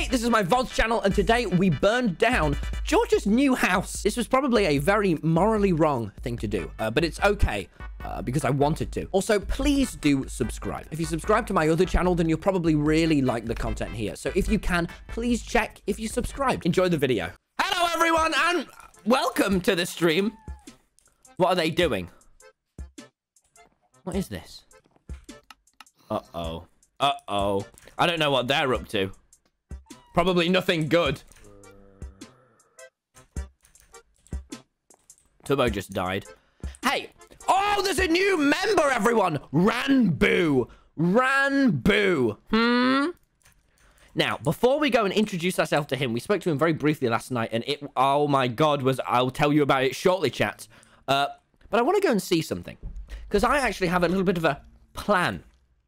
this is my VODS channel, and today we burned down George's new house. This was probably a very morally wrong thing to do, but it's okay, because I wanted to. Also, please do subscribe. If you subscribe to my other channel, then you'll probably really like the content here. So if you can, please check if you subscribed. Enjoy the video. Hello, everyone, and welcome to the stream. What are they doing? What is this? Uh-oh. Uh-oh. I don't know what they're up to. Probably nothing good. Tubbo just died. Hey! Oh, there's a new member, everyone! Ranboo! Ranboo! Now, before we go and introduce ourselves to him, we spoke to him very briefly last night, and it... Oh my god, I'll tell you about it shortly, chat. But I want to go and see something. Because I actually have a little bit of a plan.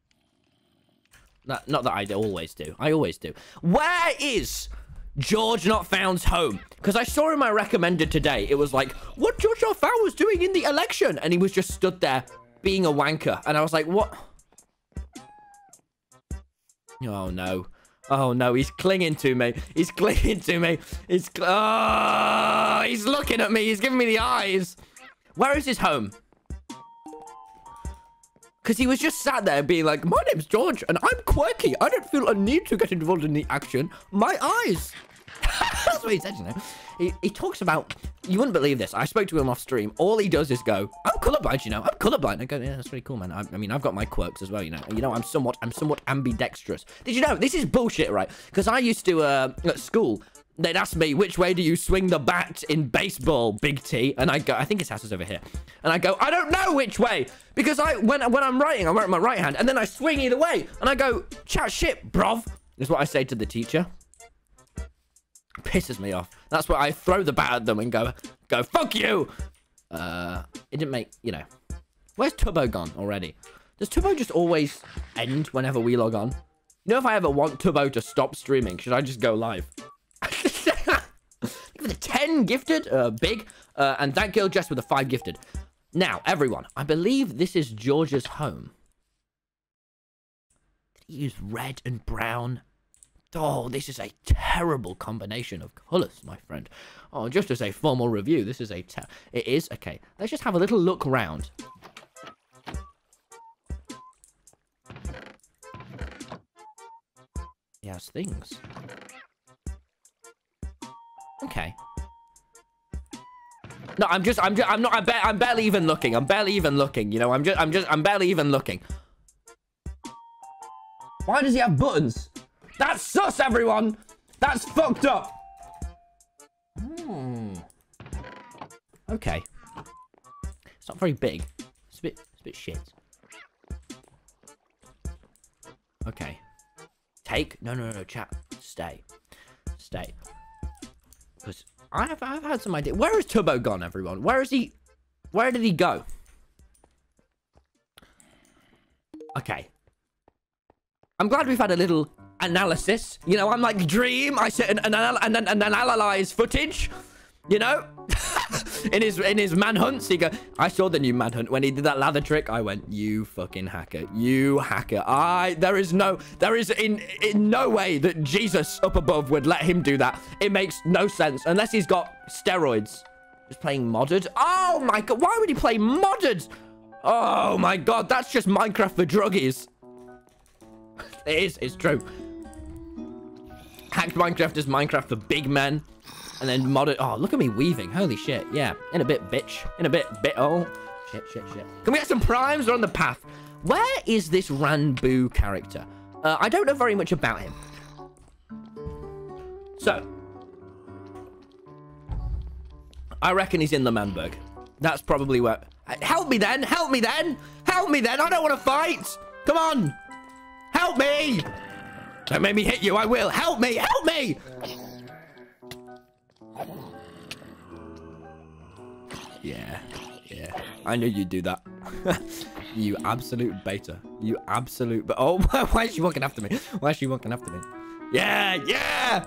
Not that I always do. I always do. Where is GeorgeNotFound's home? Because I saw him I recommended today. It was like, what GeorgeNotFound was doing in the election. And he was just stood there being a wanker. And I was like, what? Oh, no. Oh, no. He's clinging to me. He's clinging to me. He's looking at me. He's giving me the eyes. Where is his home? Because he was just sat there being like, my name's George, and I'm quirky. I don't feel a need to get involved in the action. My eyes. That's what he said, you know. He talks about... You wouldn't believe this. I spoke to him off stream. All he does is go, I'm colorblind, you know. I'm colorblind. I go, yeah, that's really cool, man. I mean, I've got my quirks as well, you know. I'm somewhat ambidextrous. Did you know? This is bullshit, right? Because I used to, at school... They'd ask me, which way do you swing the bat in baseball, Big T? And I go, I think his house is over here. And I go, I don't know which way. Because when I'm writing, I wear my right hand. And then I swing either way. And I go, chat shit, bruv. Is what I say to the teacher. Pisses me off. That's why I throw the bat at them and go, fuck you. It didn't make, you know. Where's Tubbo gone already? Does Tubbo just always end whenever we log on? You know, if I ever want Tubbo to stop streaming, should I just go live? With a 10 gifted, big, and that girl just with a 5 gifted. Now, everyone, I believe this is George's home. Did he use red and brown? Oh, this is a terrible combination of colors, my friend. Oh, just as a formal review, this is it is? Okay, let's just have a little look round. He has things. Okay. No, I'm barely even looking. I'm barely even looking. You know, I'm barely even looking. Why does he have buttons? That's sus, everyone. That's fucked up. Okay. It's not very big. It's a bit shit. Okay. Take. No, chat. Stay. Because I've had some idea. Where is Tubbo gone, everyone? Where is he? Where did he go? Okay. I'm glad we've had a little analysis. You know, I'm like Dream. I sit and analyze footage. You know, in his manhunts, he go. I saw the new manhunt when he did that lather trick. I went, you fucking hacker, you hacker. There is in no way that Jesus up above would let him do that. It makes no sense unless he's got steroids. Just playing modded. Oh my god, why would he play modded? Oh my god, that's just Minecraft for druggies. It's true. Hacked Minecraft is Minecraft for big men. And then modded. Oh, look at me weaving. Holy shit. Yeah. In a bit, bitch. In a bit. Oh. Shit. Can we get some primes? They're on the path. Where is this Ranboo character? I don't know very much about him. So. I reckon he's in the Manberg. That's probably where... Help me then. Help me then. Help me then. I don't want to fight. Come on. Help me. Don't make me hit you. I will. Help me. Help me. Yeah. I knew you'd do that. You absolute beta. You absolute... Oh, why is she walking after me? Why is she walking after me? Yeah!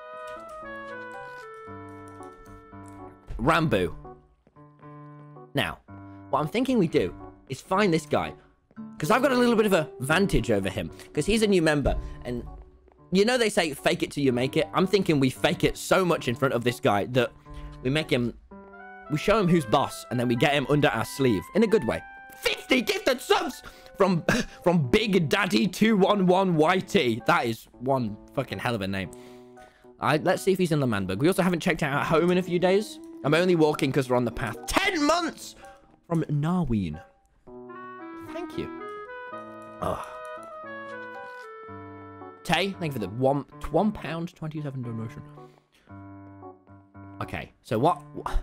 Ranboo. Now, what I'm thinking we do is find this guy. Because I've got a little bit of a vantage over him. Because he's a new member. And You know they say fake it till you make it? I'm thinking we fake it so much in front of this guy that we make him... We show him who's boss, and then we get him under our sleeve. In a good way. 50 gifted subs from Big Daddy 211YT. That is one fucking hell of a name. Let's see if he's in the Manberg. We also haven't checked out our home in a few days. I'm only walking because we're on the path. 10 months from Narween. Thank you. Oh. Tay, thank you for the £1.27 donation. Okay, so what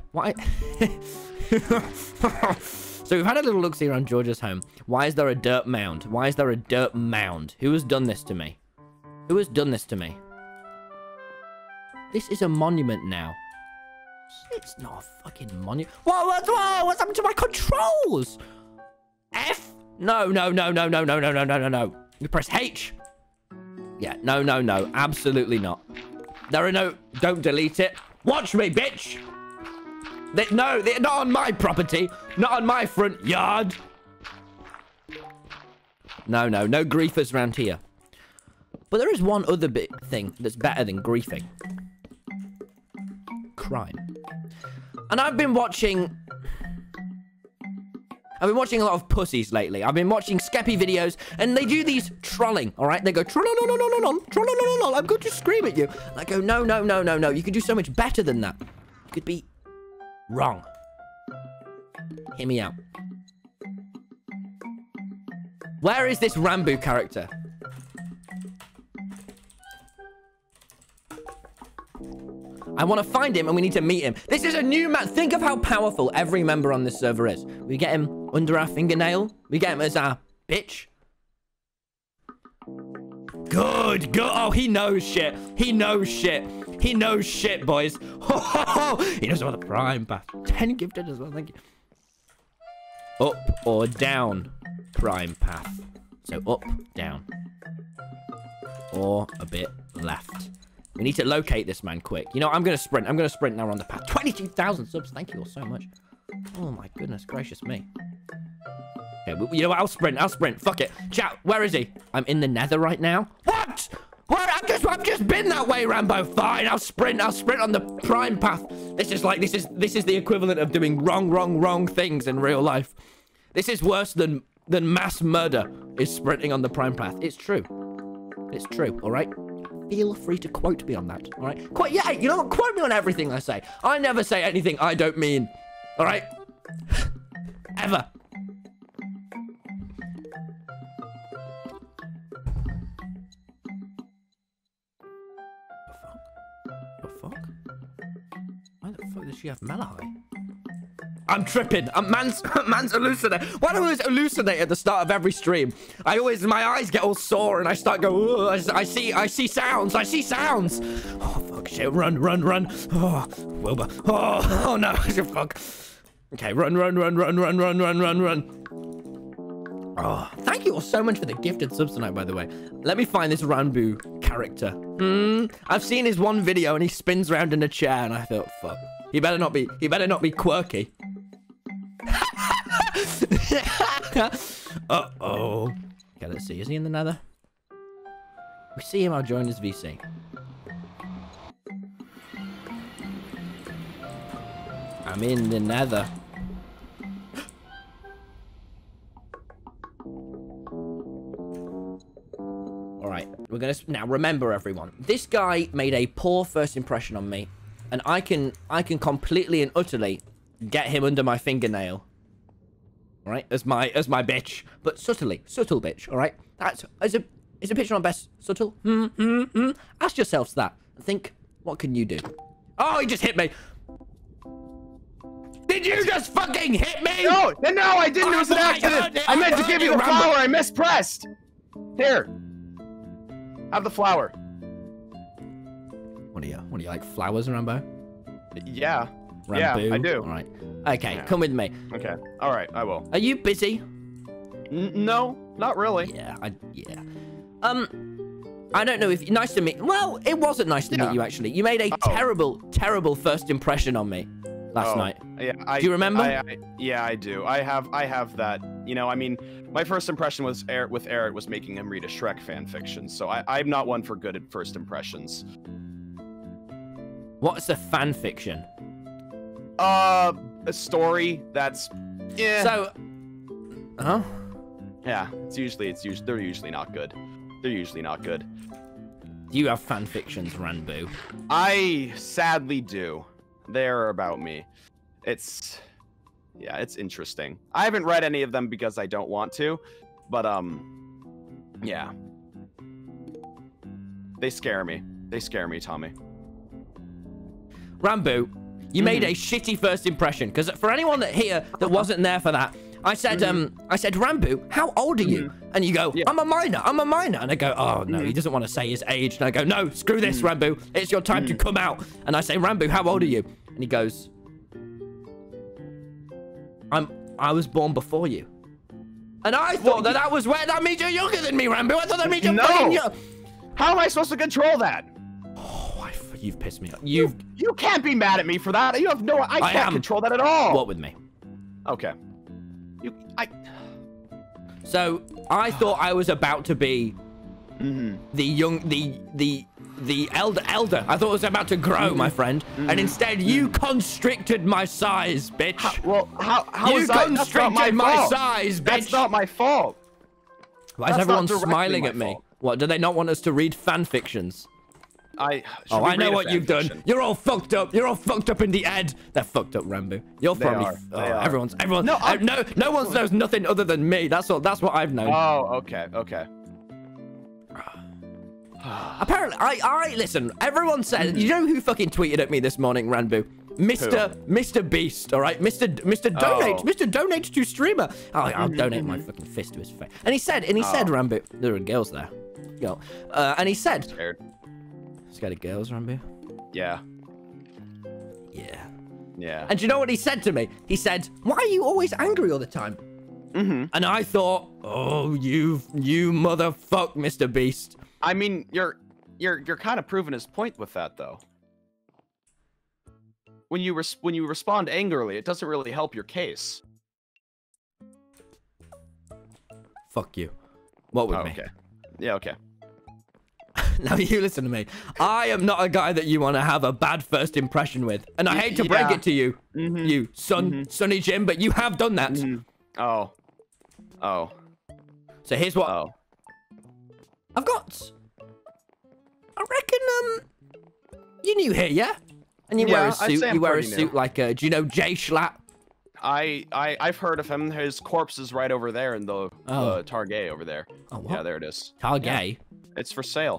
So we've had a little look-see around George's home. Why is there a dirt mound? Why is there a dirt mound? Who has done this to me? Who has done this to me? This is a monument now. It's not a fucking monument. Whoa, what's happened to my controls? F? No. You press H. Yeah, no. Absolutely not. There are no... Don't delete it. Watch me, bitch. No, they're not on my property. Not on my front yard. No griefers around here. But there is one other thing that's better than griefing. Crime. And I've been watching a lot of pussies lately. I've been watching Skeppy videos, and they do these trolling, all right? They go, troll-lol-lol-lol-lol, I'm going to scream at you. And I go, no. You could do so much better than that. You could be wrong. Hear me out. Where is this Ranboo character? I want to find him, and we need to meet him. This is a new man. Think of how powerful every member on this server is. We get him under our fingernail. We get him as our bitch. Good. Oh, he knows shit. He knows shit, boys. He knows about the prime path. 10 gifted as well, thank you. Up or down prime path. So up, down. Or a bit left. We need to locate this man quick. You know, I'm going to sprint. I'm going to sprint now on the path. 22,000 subs. Thank you all so much. Oh, my goodness gracious me. Okay, you know what? I'll sprint. Fuck it. Chat, where is he? I'm in the nether right now. What? I've just been that way, Rambo. Fine, I'll sprint on the prime path. This is the equivalent of doing wrong things in real life. This is worse than mass murder is sprinting on the prime path. It's true. It's true, all right? Feel free to quote me on that, all right? Yeah, you know what? Quote me on everything I say. I never say anything I don't mean, all right? Ever. The fuck? Why the fuck does she have Malahai? I'm tripping. Man's hallucinating. Why do I always hallucinate at the start of every stream? My eyes get all sore and I start going, I see sounds. Oh, fuck, shit. Run. Oh, Wilbur. Oh, no. Fuck. Okay, run. Oh, thank you all so much for the gifted subs tonight, by the way. Let me find this Ranboo character. I've seen his one video and he spins around in a chair and I thought, fuck. He better not be quirky. Uh-oh. Okay, let's see. Is he in the nether? We see him, I'll join his VC. I'm in the nether. Alright, we're gonna... Now, remember, everyone. This guy made a poor first impression on me. And I can completely and utterly get him under my fingernail. All right, as my bitch, but subtle bitch. All right, is a picture on best subtle? Ask yourselves that and think, what can you do? Oh, he just hit me. Did you just fucking hit me? No, I didn't. It was an accident. I meant to give you the flower. I mispressed. Here, have the flower. What are you like flowers, Rambo? Yeah. Ranboo? Yeah, I do. All right. Okay, yeah. Come with me. Okay. All right, I will. Are you busy? No, not really. Yeah. I don't know if nice to meet. Well, it wasn't nice to meet you actually. You made a terrible first impression on me. last night. Yeah, do you remember? Yeah, I do. I have that. You know, I mean, my first impression with Eric was making him read a Shrek fan fiction. So I'm not one for good at first impressions. What's a fan fiction? A story that's So, huh? Yeah, they're usually not good. They're usually not good. Do you have fan fictions, Ranboo? I sadly do. They're about me. It's interesting. I haven't read any of them because I don't want to, but yeah. They scare me. They scare me, Tommy. Ranboo, you made a shitty first impression, because for anyone that wasn't there for that, I said, Ranboo, how old are you? And you go, I'm a minor. And I go, oh, no, he doesn't want to say his age. And I go, no, screw this, Ranboo. It's your time to come out. And I say, Ranboo, how old are you? And he goes, I was born before you. And I thought that means you're younger than me, Ranboo. I thought that means you're fucking young. How am I supposed to control that? Oh, you've pissed me off. You can't be mad at me for that. You have no... I can't control that at all. What with me? Okay. So I thought I was about to be the elder. I thought I was about to grow, my friend, and instead you constricted my size, bitch. How you is that? constricted my size, bitch? That's not my fault. Why is everyone smiling at me? What, do they not want us to read fan fictions? I know what you've done. You're all fucked up. You're all fucked up in the head. They're fucked up, Ranboo. You're probably... Everyone. No one knows nothing other than me. That's what I've known. Oh, okay. Apparently, listen, everyone said... You know who fucking tweeted at me this morning, Ranboo? Mr. Beast, all right? Mr. Donate. Mr. Donate to streamer. I'll donate my fucking fist to his face. And he said, Ranboo... There are girls there. Yo. And he said... Scared of girls, Ranboo? Yeah. And do you know what he said to me? He said, why are you always angry all the time? And I thought, oh, you motherfuck, Mr. Beast. I mean, you're kind of proving his point with that, though. When you respond angrily, it doesn't really help your case. Fuck you. What with me? Okay. Yeah, okay. Now you listen to me. I am not a guy that you want to have a bad first impression with. And I hate to break it to you, you Sonny Jim, but you have done that. Oh. So here's what... I've got... I reckon, you new here, yeah? And you wear a suit. You wear a suit like, do you know Jay Schlatt? I've heard of him. His corpse is right over there in the Target over there. Oh, what? Yeah, there it is. Target? Yeah. It's for sale.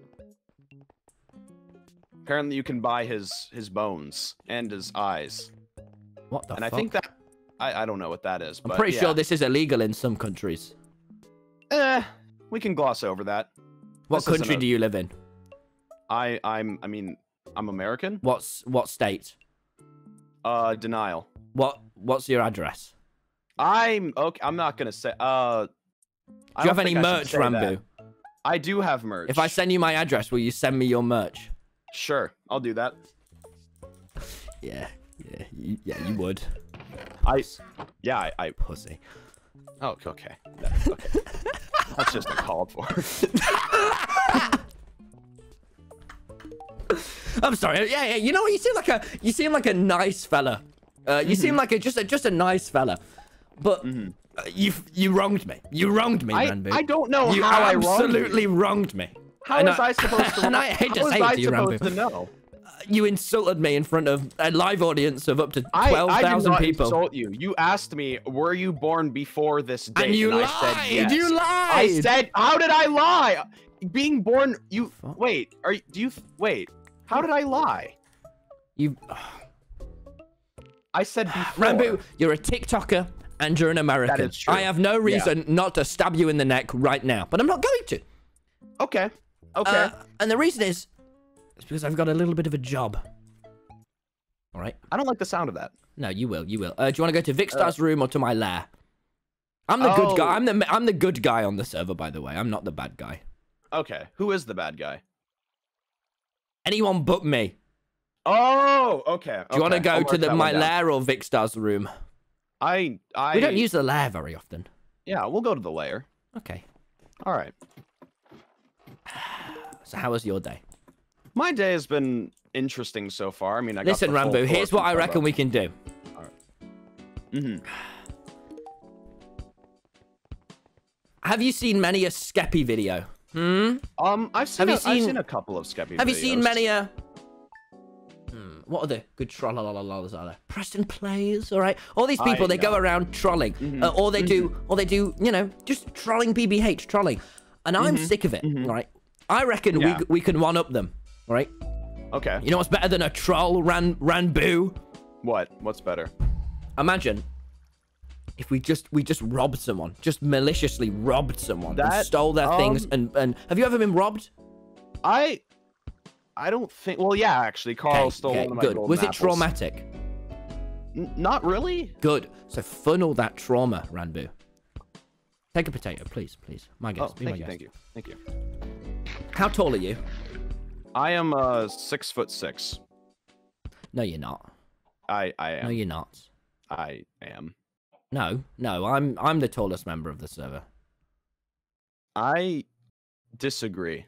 Apparently, you can buy his bones and his eyes. What the fuck? And I think that... I don't know what that is, but I'm pretty sure this is illegal in some countries. We can gloss over that. What country do you live in? I'm American. What state? Denial. What's your address? I'm not gonna say. Do you have any merch, Ranboo? I do have merch. If I send you my address, will you send me your merch? Sure, I'll do that. Yeah, you would. I pussy. Oh, okay. Okay. That's just uncalled for. I'm sorry. Yeah. You know what? You seem like a nice fella. You seem like just a nice fella. But you wronged me. You wronged me, Ranboo. I don't know you how I wronged you. You absolutely wronged me. How was I supposed to? And I hate to say it to you, Ranboo. You insulted me in front of a live audience of up to 12,000 people. I did not insult you. You asked me, were you born before this date? And you lied. I said yes. You lied. I said, how did I lie? Being born, you... Wait, wait. How did I lie? I said before. Ranboo, you're a TikToker and you're an American. That is true. I have no reason not to stab you in the neck right now, but I'm not going to. Okay. Okay. And the reason is... It's because I've got a little bit of a job. All right. I don't like the sound of that. No, you will. You will. Do you want to go to Vicstar's room or to my lair? I'm the good guy. I'm the good guy on the server, by the way. I'm not the bad guy. Okay. Who is the bad guy? Anyone but me. Oh, okay. Do you want to go to my lair or Vicstar's room? We don't use the lair very often. Yeah, we'll go to the lair. Okay. All right. So how was your day? My day has been interesting so far. I mean, listen, Ranboo, here's what I reckon we can do. All right. Have you seen many a Skeppy video? I've seen a couple of Skeppy videos. Have you seen many a... What are the good trollalalas are there? Preston Plays, all right? All these people, they go around trolling. Or they do, you know, just trolling BBH, trolling. And I'm sick of it, all right? I reckon we can one-up them, all right? Okay. You know what's better than a troll, Ranboo? What? What's better? Imagine if we just robbed someone, just maliciously robbed someone and stole their things. And have you ever been robbed? I don't think. Well, yeah, actually, Carl stole one of my golden Was it apples. traumatic? Not really. Good. So funnel that trauma, Ranboo. Take a potato, please, please. My guest. Oh, thank you. How tall are you? I am 6'6". No, you're not. I am. No, you're not. I am. No, I'm the tallest member of the server. I disagree.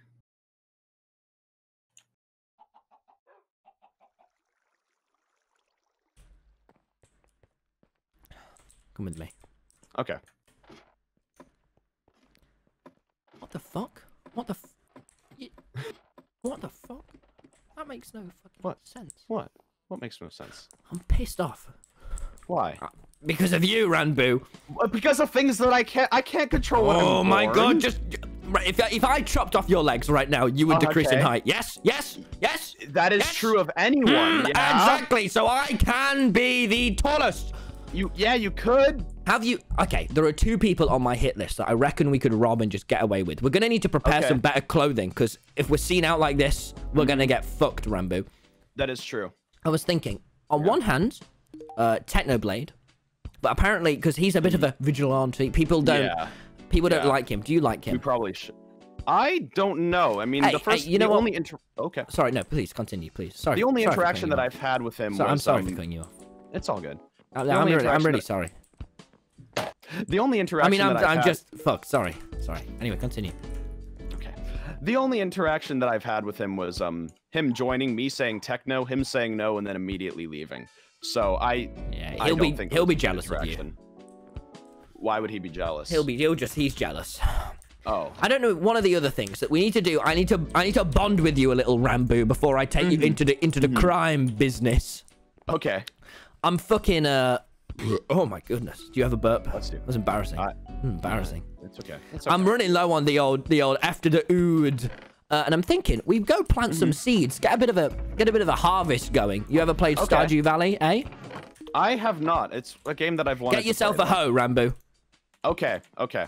Come with me. Okay. What the fuck? What the fuck? That makes no fucking sense. What? What makes no sense? I'm pissed off. Why? Because of you, Ranboo. Because of things that I can't control. Oh my god! Just if I chopped off your legs right now, you would decrease in height. Yes. That is true of anyone. Exactly. So I can be the tallest. You could. Have you? Okay, there are 2 people on my hit list that I reckon we could rob and just get away with. We're gonna need to prepare some better clothing because if we're seen out like this, we're gonna get fucked, Ranboo. That is true. I was thinking, on one hand, Techno Blade, but apparently because he's a bit of a vigilante, people don't like him. Do you like him? We probably should. I don't know. I mean, Okay. Sorry, no, please continue, please. Sorry. The only interaction that I've had with him was. I'm sorry for cutting you off. It's all good. I'm really sorry. The only interaction. I'm just fuck. Sorry. Anyway, continue. Okay. The only interaction that I've had with him was him joining, me saying techno, him saying no, and then immediately leaving. So he'll be jealous of you. Why would he be jealous? He's jealous. Oh. I don't know. One of the other things that we need to do, I need to bond with you a little, Ranboo, before I take you into the crime business. Okay. I'm fucking oh my goodness. Do you have a burp? Let's do. That's embarrassing. Embarrassing. It's okay. I'm running low on the old after the ood. And I'm thinking we go plant some seeds, get a bit of a harvest going. You ever played Stardew Valley, eh? I have not. It's a game that I've wanted to play. Get yourself a hoe, Ranboo. Okay.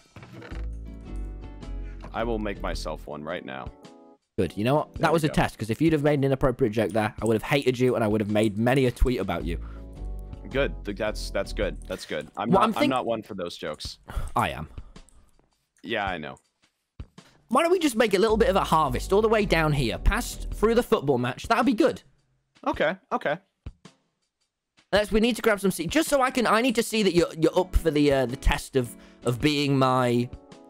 I will make myself one right now. Good. You know what? That was a test, because if you'd have made an inappropriate joke there, I would have hated you, and I would have made many a tweet about you. Good. That's good. That's good. I'm not one for those jokes. I am. Yeah, I know. Why don't we just make a little bit of a harvest all the way down here, past through the football match? That'll be good. Okay. We need to grab some seeds, just so I need to see that you're up for the test of being my.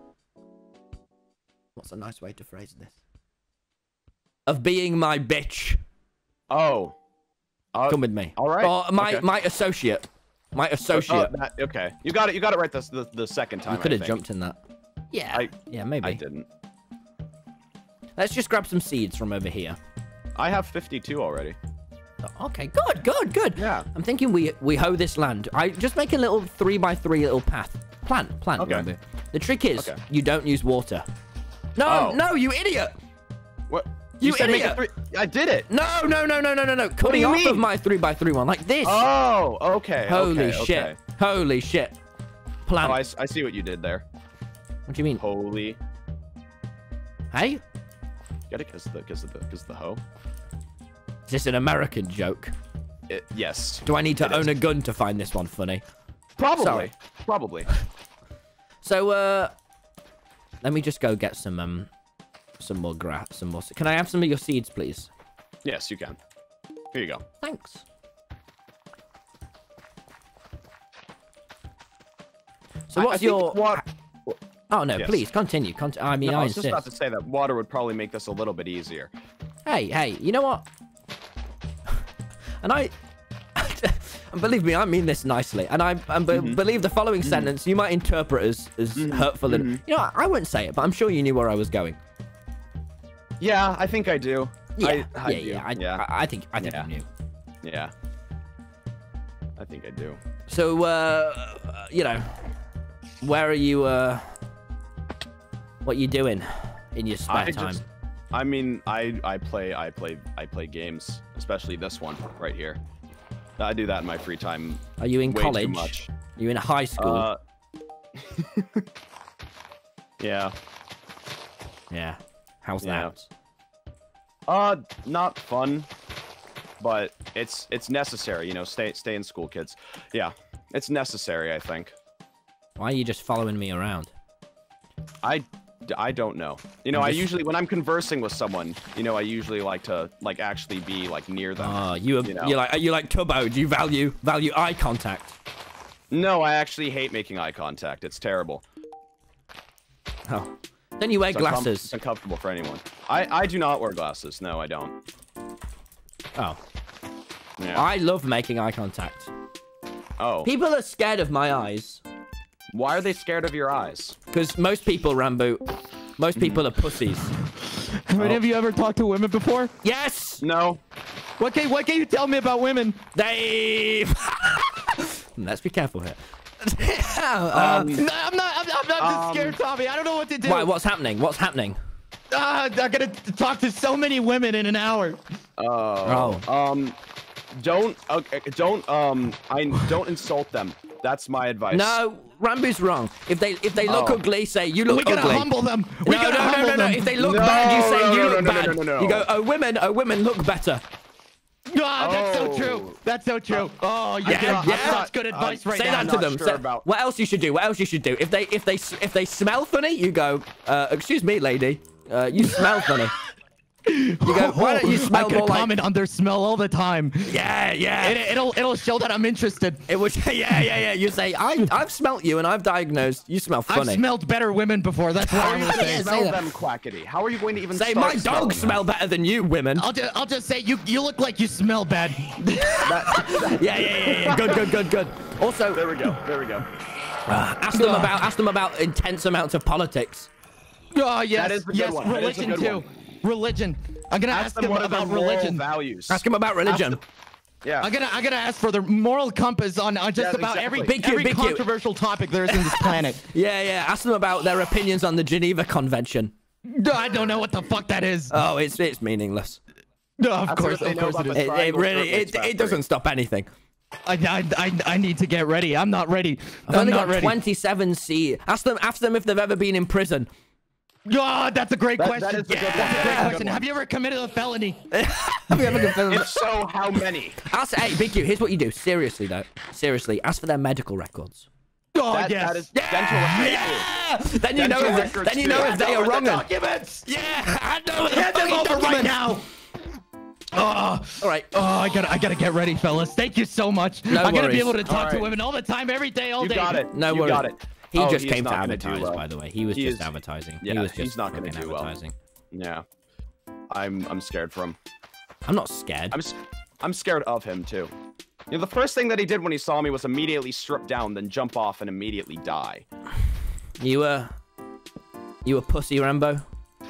What's a nice way to phrase this? Of being my bitch. Oh. Come with me. All right. Or my associate. My associate. Okay. You got it right the second time. You could have jumped in that. Yeah. Yeah, maybe. I didn't. Let's just grab some seeds from over here. I have 52 already. Okay, good. Yeah. I'm thinking we hoe this land. I just make a little 3x3 little path. Plant. Okay. Remember. The trick is you don't use water. No, you idiot. What? You idiot. I did it. No. Coming off of my 3x3 one like this. Oh, okay. Holy shit. Holy shit. Plant. Oh, I see what you did there. What do you mean? Holy. Hey? Get it? Because the hoe. Is this an American joke? Yes. Do I need to own a gun to find this one funny? Probably. Sorry. Probably. So, let me just go get some more grass, some more. Can I have some of your seeds, please? Yes, you can. Here you go. Thanks. So what's your... Oh, no, yes. please, continue. I mean, No, I was just insist. about to say that water would probably make this a little bit easier. Hey, you know what? And and believe me, I mean this nicely. And believe the following sentence you might interpret as hurtful. And you know, I wouldn't say it, but I'm sure you knew where I was going. Yeah, I think I do. Yeah, yeah. I think you knew. Yeah. I think I do. So, you know, where are you? What are you doing in your spare time? I mean, I play games, especially this one right here. I do that in my free time. Are you in college? Too much. Are you in high school? Yeah. Yeah. How's that? Not fun, but it's necessary. You know, stay in school, kids. Yeah, it's necessary. I think. Why are you just following me around? I don't know. You know, I usually, when I'm conversing with someone, you know, I usually like to actually be near them. Oh, you like Tubbo. Do you value eye contact? No, I actually hate making eye contact. It's terrible. Oh, then you wear glasses. It's uncomfortable for anyone. I do not wear glasses. No, I don't. Oh. Yeah. I love making eye contact. Oh. People are scared of my eyes. Why are they scared of your eyes? Because most people, Ranboo, most people are pussies. Have any of you ever talked to women before? Yes! No. What can you tell me about women? They... Let's be careful here. I'm not just scared, Tommy. I don't know what to do. Why, what's happening? What's happening? I'm gonna talk to so many women in an hour. Don't insult them. That's my advice. No, Ranboo's wrong. If they look ugly, say you look ugly. We gotta humble them. No. If they look bad, you say you look bad. No. You go, oh women look better. Oh, that's so true. That's so true. Oh, yeah. That's good advice right now. Say that to them. Sure what else you should do? What else you should do? If they smell funny, you go, excuse me, lady. You smell funny. You go, why don't you smell more like... I comment on their smell all the time. Yeah. It'll show that I'm interested. It would, yeah. You say, I've smelt you and I've diagnosed you smell funny. I've smelled better women before. That's what I'm gonna say. Smell them, quackity. How are you going to even say my dogs smell better than you, women? I'll just say you look like you smell bad. Yeah. Good. Also, there we go. Ask them about intense amounts of politics. Oh yes, that is the good one. Religion too. Religion. I'm gonna ask them about religion. Values. Ask them about religion. Yeah. I'm gonna ask for their moral compass on just about every controversial topic there is in this planet. Yeah. Ask them about their opinions on the Geneva Convention. I don't know what the fuck that is. Oh, it's meaningless. No, of course it is. It doesn't stop anything. I need to get ready. I'm not ready. I'm not ready. 27C. Ask them if they've ever been in prison. Oh, that's a great question. That is a good question. Have you ever committed a felony? Have you ever committed? If so, how many? Hey, Big Q, here's what you do. Seriously, though. Seriously, ask for their medical records. Oh, yes. That is dental records. Then you know if they are wrong. Documents. Yeah, I know. Hand them over right now. Oh, all right. Oh, I gotta get ready, fellas. Thank you so much. No I'm gonna worries. be able to talk to women all the time, every day, all day. You got it. No worries. You got it. He just came to not advertise, by the way. He was just advertising. Yeah, he was just he's not going to do advertising. Well. Yeah, I'm scared for him. I'm not scared. I'm scared of him too. You know, the first thing that he did when he saw me was immediately strip down, then jump off and immediately die. You a pussy, Ranboo?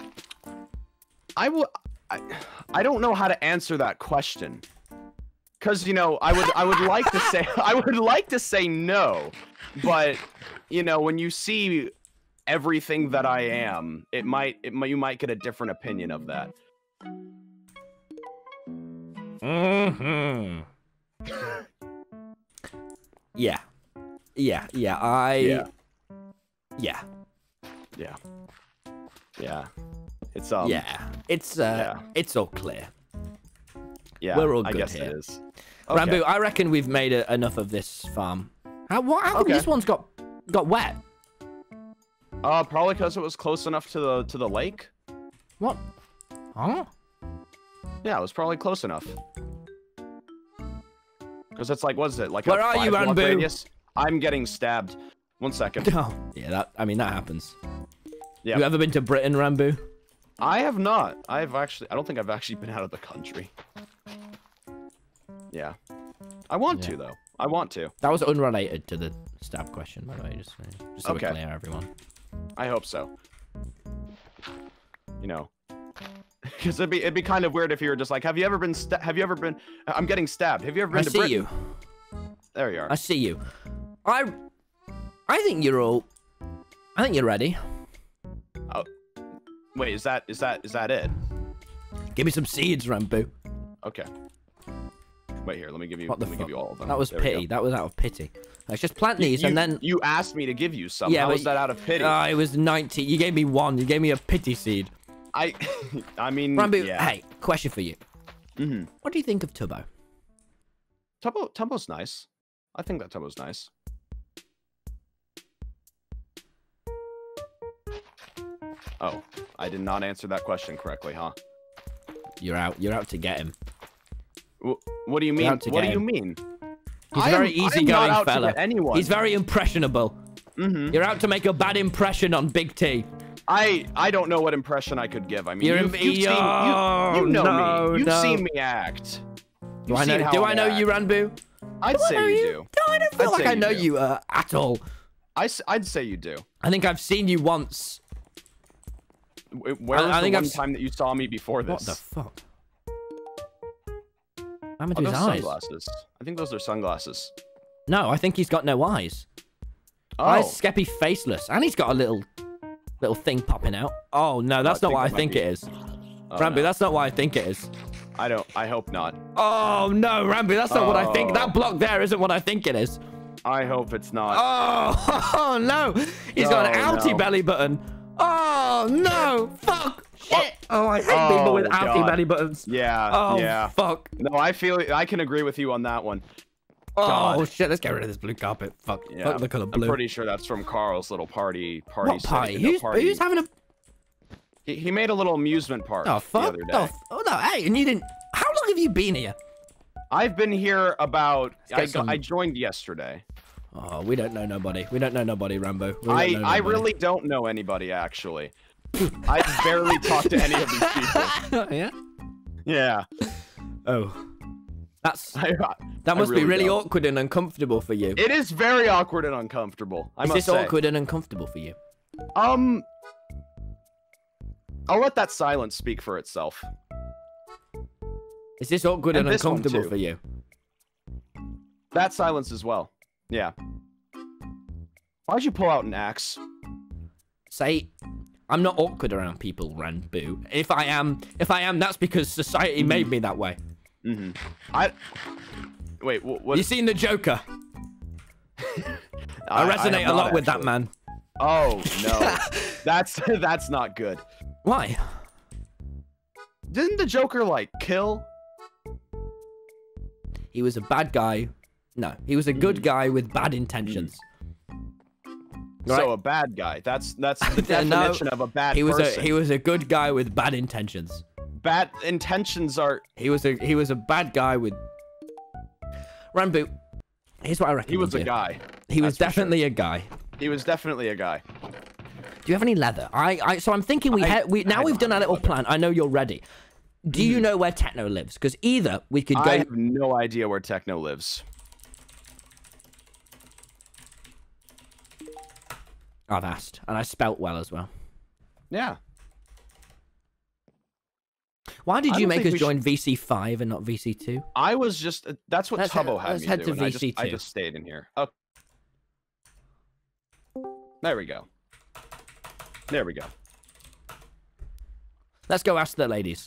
I don't know how to answer that question. Cause you know, I would like to say no, but you know, when you see everything that I am, you might get a different opinion of that. Mm-hmm. Yeah. It's all clear. Yeah, we're all good I guess here. it is. Okay. Ranboo, I reckon we've made enough of this farm. How come this one's got wet? Probably because it was close enough to the lake. What? Huh? Yeah, it was probably close enough. Because it's like, what is it? Like Where a are you, 5-block Ranboo? radius? I'm getting stabbed. 1 second. Oh, yeah, I mean, that happens. Yeah. You ever been to Britain, Ranboo? I have not. I don't think I've actually been out of the country. Yeah. I want to, though. I want to. That was unrelated to the stab question, by the way. Just so Okay. we're clear, everyone. I hope so. You know. Because it'd be kind of weird if you were just like, have you ever been, I'm getting stabbed. Have you ever been to Britain? I see you. There you are. I see you. I think you're ready. Oh. Wait, is that it? Give me some seeds, Ranboo. Okay. Wait here, let me give you all of them. That was pity. That was out of pity. Let's just plant these and then... You asked me to give you some. Yeah, How was that out of pity? It was 90. You gave me one. You gave me a pity seed. I mean, Ranboo, yeah. hey, question for you. Mm-hmm. What do you think of Tubbo? Tubbo's nice. I think that Tubbo's nice. Oh, I did not answer that question correctly, huh? You're out. You're out to get him. What do you mean? What do you mean? He's a very easygoing fella. Anyone. He's very impressionable. Mm-hmm. You're out to make a bad impression on Big T. I don't know what impression I could give. I mean, you've seen me act. Do I know you, Ranboo? I'd say you do. No, I don't feel like I know you at all. I'd say you do. I think I've seen you once. Where was the one time that you saw me before this? What the fuck? What happened to his eyes? Sunglasses. I think those are sunglasses. No, I think he's got no eyes. Oh. Eyes Skeppy faceless, and he's got a little thing popping out. Oh no, that's not what I think it is. Ranboo, no. that's not what I think it is. I hope not. Oh no, Ranboo, that's not what I think. That block there isn't what I think it is. I hope it's not. Oh no, he's got an outie belly button. Oh no, fuck, shit. Oh, I hate people with outie belly buttons. Yeah. Oh yeah. fuck. No, I can agree with you on that one. Oh God. shit, let's get rid of this blue carpet. Fuck, Yeah. fuck the color blue. I'm pretty sure that's from Carl's little party. What party? Who's having a... He made a little amusement park Oh, fuck. the other day. Oh, no, hey, and you didn't... How long have you been here? I've been here about... I joined yesterday. Oh, we don't know nobody. We don't know nobody, Ranboo. I really don't know anybody, actually. I barely talk to any of these people. Yeah? Yeah. Oh. That must be really awkward and uncomfortable for you. It is very awkward and uncomfortable, I must say. Is this awkward and uncomfortable for you? I'll let that silence speak for itself. Is this awkward and uncomfortable for you? That silence as well. Yeah. Why'd you pull out an axe? Say, I'm not awkward around people, Ranboo. If I am, that's because society made me that way. Mm-hmm. Wait, what? You seen the Joker? I resonate a lot with that man. Oh no, that's not good. Why? Didn't the Joker like kill? He was a bad guy. No, he was a good guy with bad intentions. Right? So a bad guy. That's the definition of a bad person. He was a good guy with bad intentions. Bad intentions are... He was a bad guy with... Ranboo, here's what I reckon. He was a guy. He was definitely a guy. He was definitely a guy. Do you have any leather? So I'm thinking we've done our little plan. I know you're ready. Do you know where Techno lives? Because either we could go... I have no idea where Techno lives. I've asked, and I spelt well as well. Yeah. Why did you make us join VC5 and not VC2? I was just... That's what Tubbo had me do. Let's head to VC2. I just stayed in here. Okay. There we go. There we go. Let's go ask the ladies.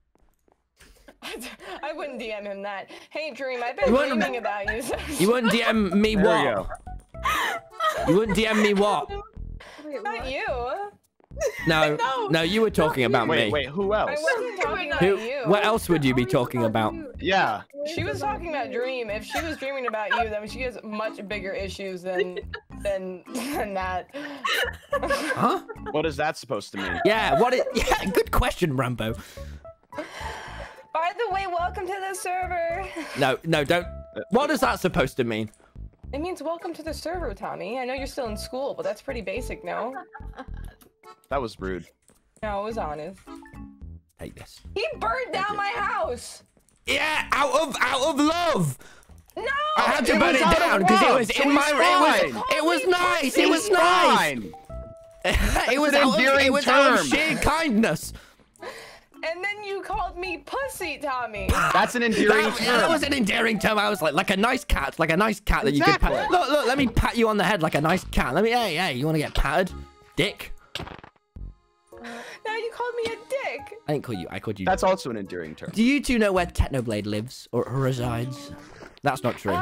I wouldn't DM him that. Hey, Dream, I've been dreaming about you. You wouldn't DM me what? You wouldn't DM me what? Not you. No, you were talking about me. Wait, who else? I wasn't talking about you. What else would you be talking about? Yeah. She was talking about Dream. If she was dreaming about you, then she has much bigger issues than that. Huh? What is that supposed to mean? Yeah, yeah, good question, Ranboo. By the way, welcome to the server. No, don't. What is that supposed to mean? It means welcome to the server, Tommy. I know you're still in school, but that's pretty basic, no? That was rude. No, it was honest. Take this. He burned down my house! Yeah, out of love. No! I had to burn it down because it was in my room. It was nice. It was nice. It was out of sheer kindness. And then you called me pussy, Tommy. That's an endearing term. That was an endearing term. I was like a nice cat, that you could pat. Look, let me pat you on the head like a nice cat. Hey, you want to get patted, dick? Now you called me a dick. I didn't call you. I called you. That's also an endearing term. Do you two know where Technoblade lives or resides? That's not true.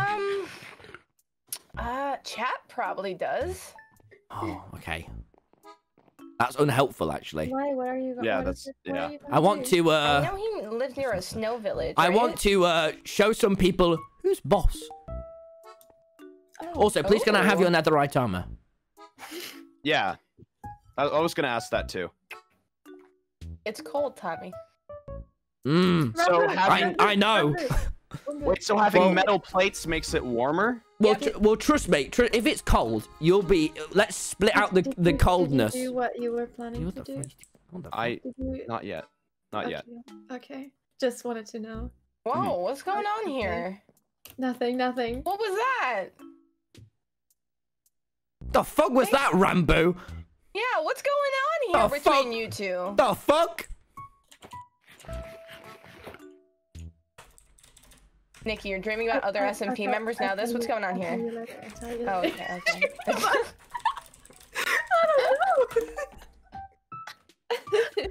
Chat probably does. Oh, okay. That's unhelpful, actually. Why? What are you going? Yeah, that's yeah. I want to. I know he lives near a snow village. I right? want to show some people who's boss. Oh. Also, please can I have your netherite armor? Yeah. I was gonna ask that too. It's cold, Tommy. Mmm. So I know. Wait, so having metal plates makes it warmer? Well, well, trust me. If it's cold, you'll be. Let's split out the coldness. Did you do what you were planning to do? Not yet. Not yet. Okay. Just wanted to know. Whoa, what's going on here? Nothing. Nothing. What was that? The fuck was that, Ranboo? Yeah, what's going on here between you two? The fuck? Nikki, you're dreaming about other SMP members now. That's what's going on here. Oh, okay, okay. I don't know.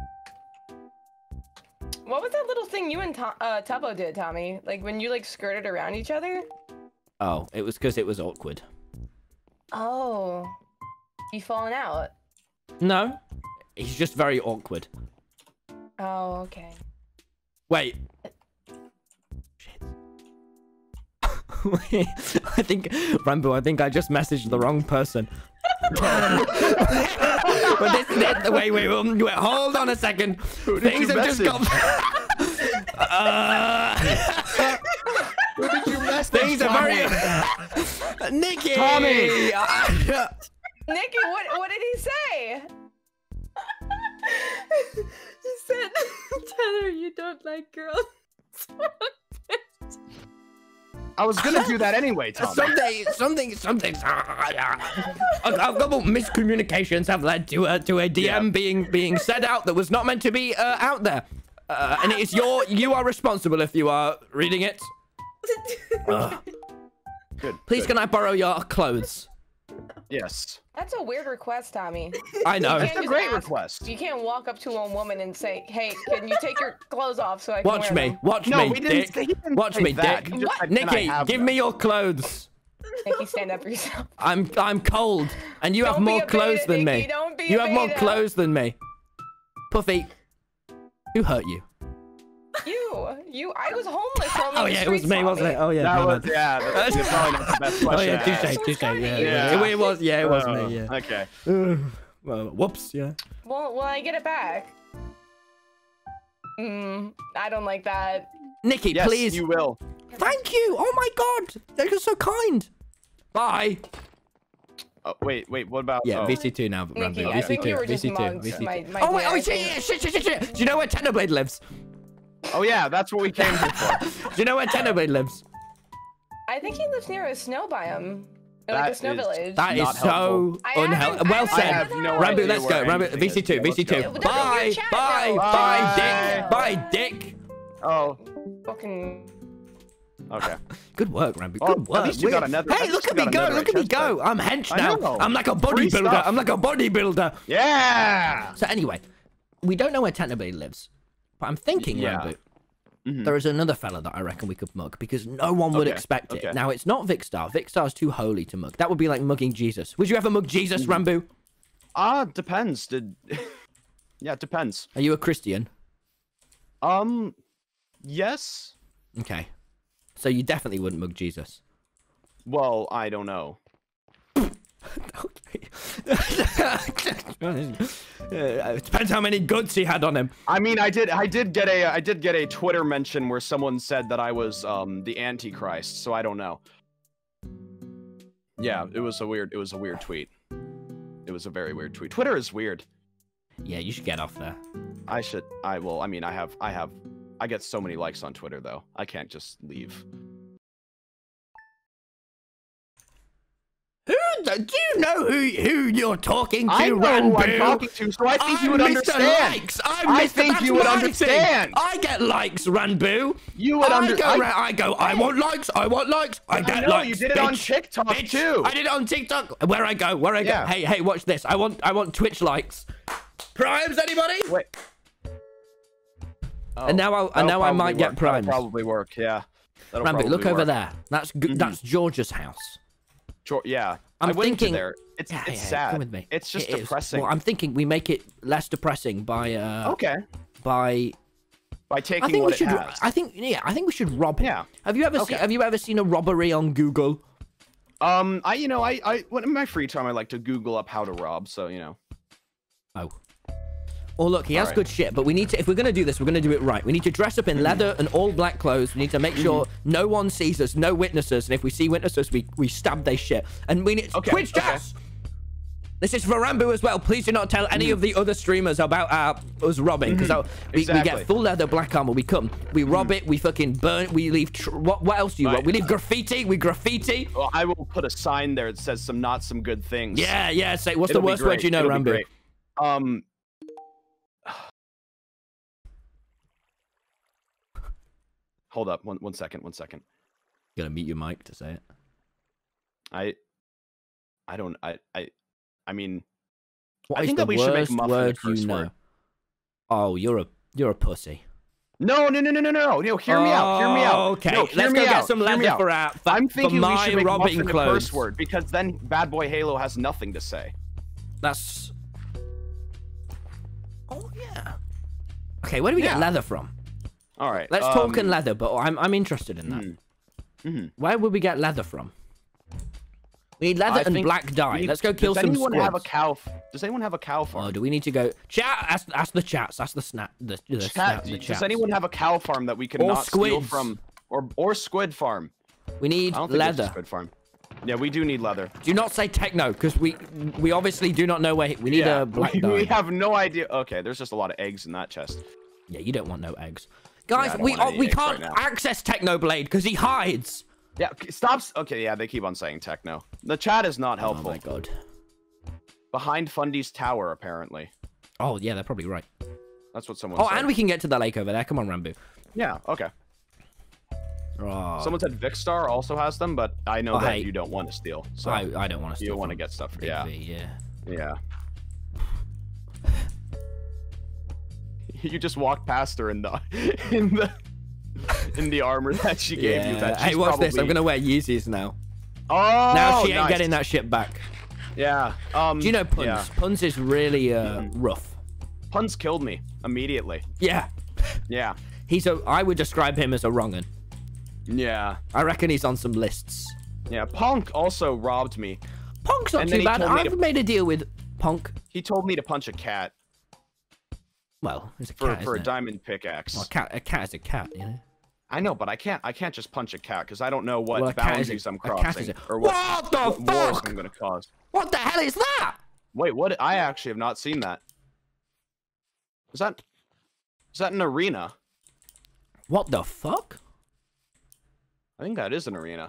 What was that little thing you and Tubbo did, Tommy? Like when you like skirted around each other? Oh, it was because it was awkward. Oh. You falling out? No. He's just very awkward. Oh, okay. Wait. Shit. Wait, I think, Ranboo, I think I just messaged the wrong person. But wait, hold on a second. Things have just got... Who did you message? Things are very... Nikki! Tommy! Nikki, what did he say? He said, "Tell her you don't like girls." I was gonna do that anyway, Tommy. Something. A couple miscommunications have led to a DM being said out that was not meant to be out there, and it is you are responsible if you are reading it. Good. Please, can I borrow your clothes? Yes. That's a weird request, Tommy. I know. It's a great request. You can't walk up to a woman and say, "Hey, can you take your clothes off so I can Watch wear me. them?" Watch No, me, we didn't Dick. Watch me, Dick. Nikki, give me your clothes. Nikki, stand up for yourself. I'm cold, and you have more clothes than me. You have more clothes than me. Puffy, who hurt you? You. I was homeless. Oh yeah, it was me, wasn't it? Oh yeah. That was that's probably not the best question. Oh yeah, touche. Yeah. It was me. Yeah. Okay. Well, whoops. Yeah. Well, will I get it back? I don't like that. Nikki, Yes, please. you will. Thank you. Oh my God, they're so kind. Bye. Oh, wait. What about? Yeah, oh. VC2 now. Nikki, I think you were just mugged. Oh wait, shit. Do you know where Technoblade lives? Oh yeah, that's what we came here for. Do you know where Technoblade lives? I think he lives near a snow biome. Like a snow village. That is so unhelpful. Well said. Ranboo, let's go. Ranboo, VC2. Bye, Dick. Oh. Fucking. Okay. Good work, Ranboo. Good work. At least you got another. Hey, look at me go. Look at me go. I'm hench now. I'm like a bodybuilder. Yeah. So anyway, we don't know where Technoblade lives. But I'm thinking, Ranboo, there is another fella that I reckon we could mug because no one would expect it. Now, it's not Vicstar. Vicstar's too holy to mug. That would be like mugging Jesus. Would you ever mug Jesus, Ranboo? Depends. Yeah, it depends. Are you a Christian? Yes. Okay. So you definitely wouldn't mug Jesus. Well, I don't know. Okay. It depends how many goods he had on him. I mean, I did get a Twitter mention where someone said that I was the Antichrist, so I don't know. Yeah, it was a weird tweet. It was a very weird tweet. Twitter is weird. Yeah, you should get off there. I will. I mean, I get so many likes on Twitter though. I can't just leave. Do you know who you're talking to, I know Ranboo? who I'm talking to, so I think you would understand. Likes. I think you would understand. I get likes, Ranboo. You would understand. I want likes. I want likes. I get likes. You did it on TikTok too. I did it on TikTok. Where I go. Hey, watch this. I want Twitch likes. Primes, anybody? Wait. Oh, and now I might get primes. That'll probably work. Yeah. Ranboo, look over there. That's George's house. Yeah. I'm thinking there. It's sad. Come with me. It's just depressing. Well, I'm thinking we make it less depressing by by taking what it has. I think we should rob him. Yeah. Have you ever seen a robbery on Google? When in my free time I like to Google up how to rob, so you know. Oh. Oh look, he has good shit, but we need to, if we're gonna do this, we're gonna do it right. We need to dress up in leather and all black clothes. We need to make sure no one sees us, no witnesses, and if we see witnesses, we stab their shit. And we need Twitch chat. This is for Ranboo as well. Please do not tell any of the other streamers about us robbing, because we get full leather, black armor. We come, we rob it, we fucking burn, we leave. What else do you want? We leave graffiti. We graffiti. Well, I will put a sign there that says some good things. Yeah. Say what's the worst word you know, Ranboo? Hold up, one second. You gotta mute your mic to say it. I mean, what I think that we should make muffin a curse word. Oh, you're a pussy. No, hear me out. Okay, no, let's go get some leather for I'm thinking for we my should make robbing muffin clothes. a curse word, because then Bad Boy Halo has nothing to say. That's... Oh, yeah. Okay, where do we get leather from? All right. Let's talk in leather, but I'm interested in that. Where would we get leather from? We need leather and black dye. Let's go kill some squids. Does anyone have a cow farm? Oh, do we need to go... Chat! Ask the chats. Ask the snap. The chats. Does anyone have a cow farm that we can not steal from? Or squid farm? We need leather. Squid farm. Yeah, we do need leather. Do not say techno, because we obviously do not know where... We need a black dye. We have no idea. Okay, there's just a lot of eggs in that chest. Yeah, you don't want no eggs. Guys, we can't access Technoblade because he hides. Yeah, stop. Okay, yeah, they keep on saying Techno. The chat is not helpful. Oh my god. Behind Fundy's tower, apparently. Oh yeah, they're probably right. That's what someone said. Oh, and we can get to the lake over there. Come on, Ranboo. Yeah. Okay. Oh. Someone said Vicstar also has them, but I know that you don't want to steal. So I don't want to steal. You don't want to get stuff. Yeah. Yeah. You just walked past her in the armor that she gave you. Hey, watch this. I'm gonna wear Yeezys now. Oh, now she ain't getting that shit back. Yeah. Do you know Puns? Yeah. Puns is really rough. Puns killed me immediately. Yeah. Yeah. I would describe him as a wrong'un. Yeah. I reckon he's on some lists. Yeah. Punk also robbed me. Punk's not too bad. I've made a deal with Punk. He told me to punch a cat. Well, it's a cat, for a diamond pickaxe. Well, a cat is a cat, you know. I know, but I can't just punch a cat because I don't know what boundaries I'm crossing or what wars I'm gonna cause. What the hell is that? Wait, what? I actually have not seen that. Is that an arena? What the fuck? I think that is an arena.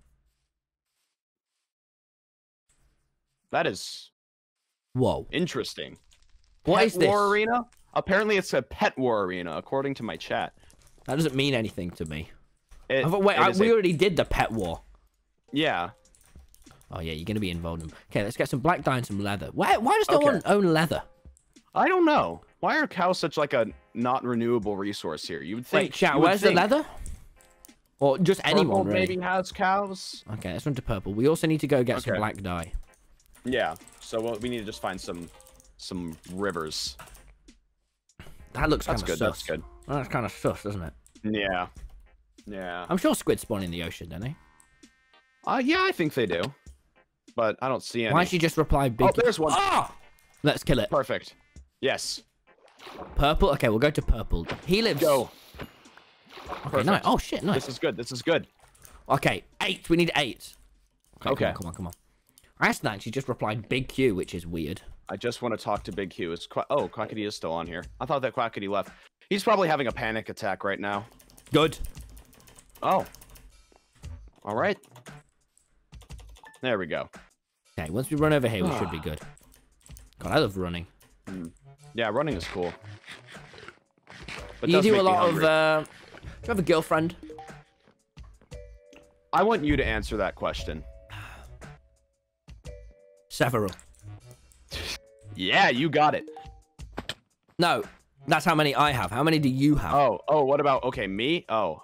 That is. Whoa. Interesting. What is this? War arena? Apparently it's a pet war arena, according to my chat. That doesn't mean anything to me. We already did the pet war. Yeah. Oh yeah, you're gonna be involved in. Okay, let's get some black dye and some leather. Why does no one own leather? I don't know. Why are cows such like a not renewable resource here? You would think. Wait, chat. Where's the leather? Or just anyone Purple really? Maybe has cows. Okay, let's run to purple. We also need to go get some black dye. Yeah. So we need to just find some rivers. That looks kind of sus. That's good. Well, that's kind of sus, doesn't it? Yeah. Yeah. I'm sure squid spawn in the ocean, don't they? Yeah, I think they do. but I don't see any. Why don't you just reply big? Oh, there's one. Oh! Let's kill it. Perfect. Yes. Purple? Okay, we'll go to purple. He lives... Go. Okay, nice. Oh, shit, nice. This is good. This is good. Okay, 8. We need 8. Okay. Come on. Asnan, she just replied Big Q, which is weird. I just want to talk to Big Q. Oh, Quackity is still on here. I thought that Quackity left. He's probably having a panic attack right now. Good. Oh. All right. There we go. Okay, once we run over here, we should be good. God, I love running. Yeah, running is cool. But You do a lot of... do you have a girlfriend? I want you to answer that question. Several. Yeah, you got it. No, that's how many I have. How many do you have? Oh, what about... Okay, me? Oh,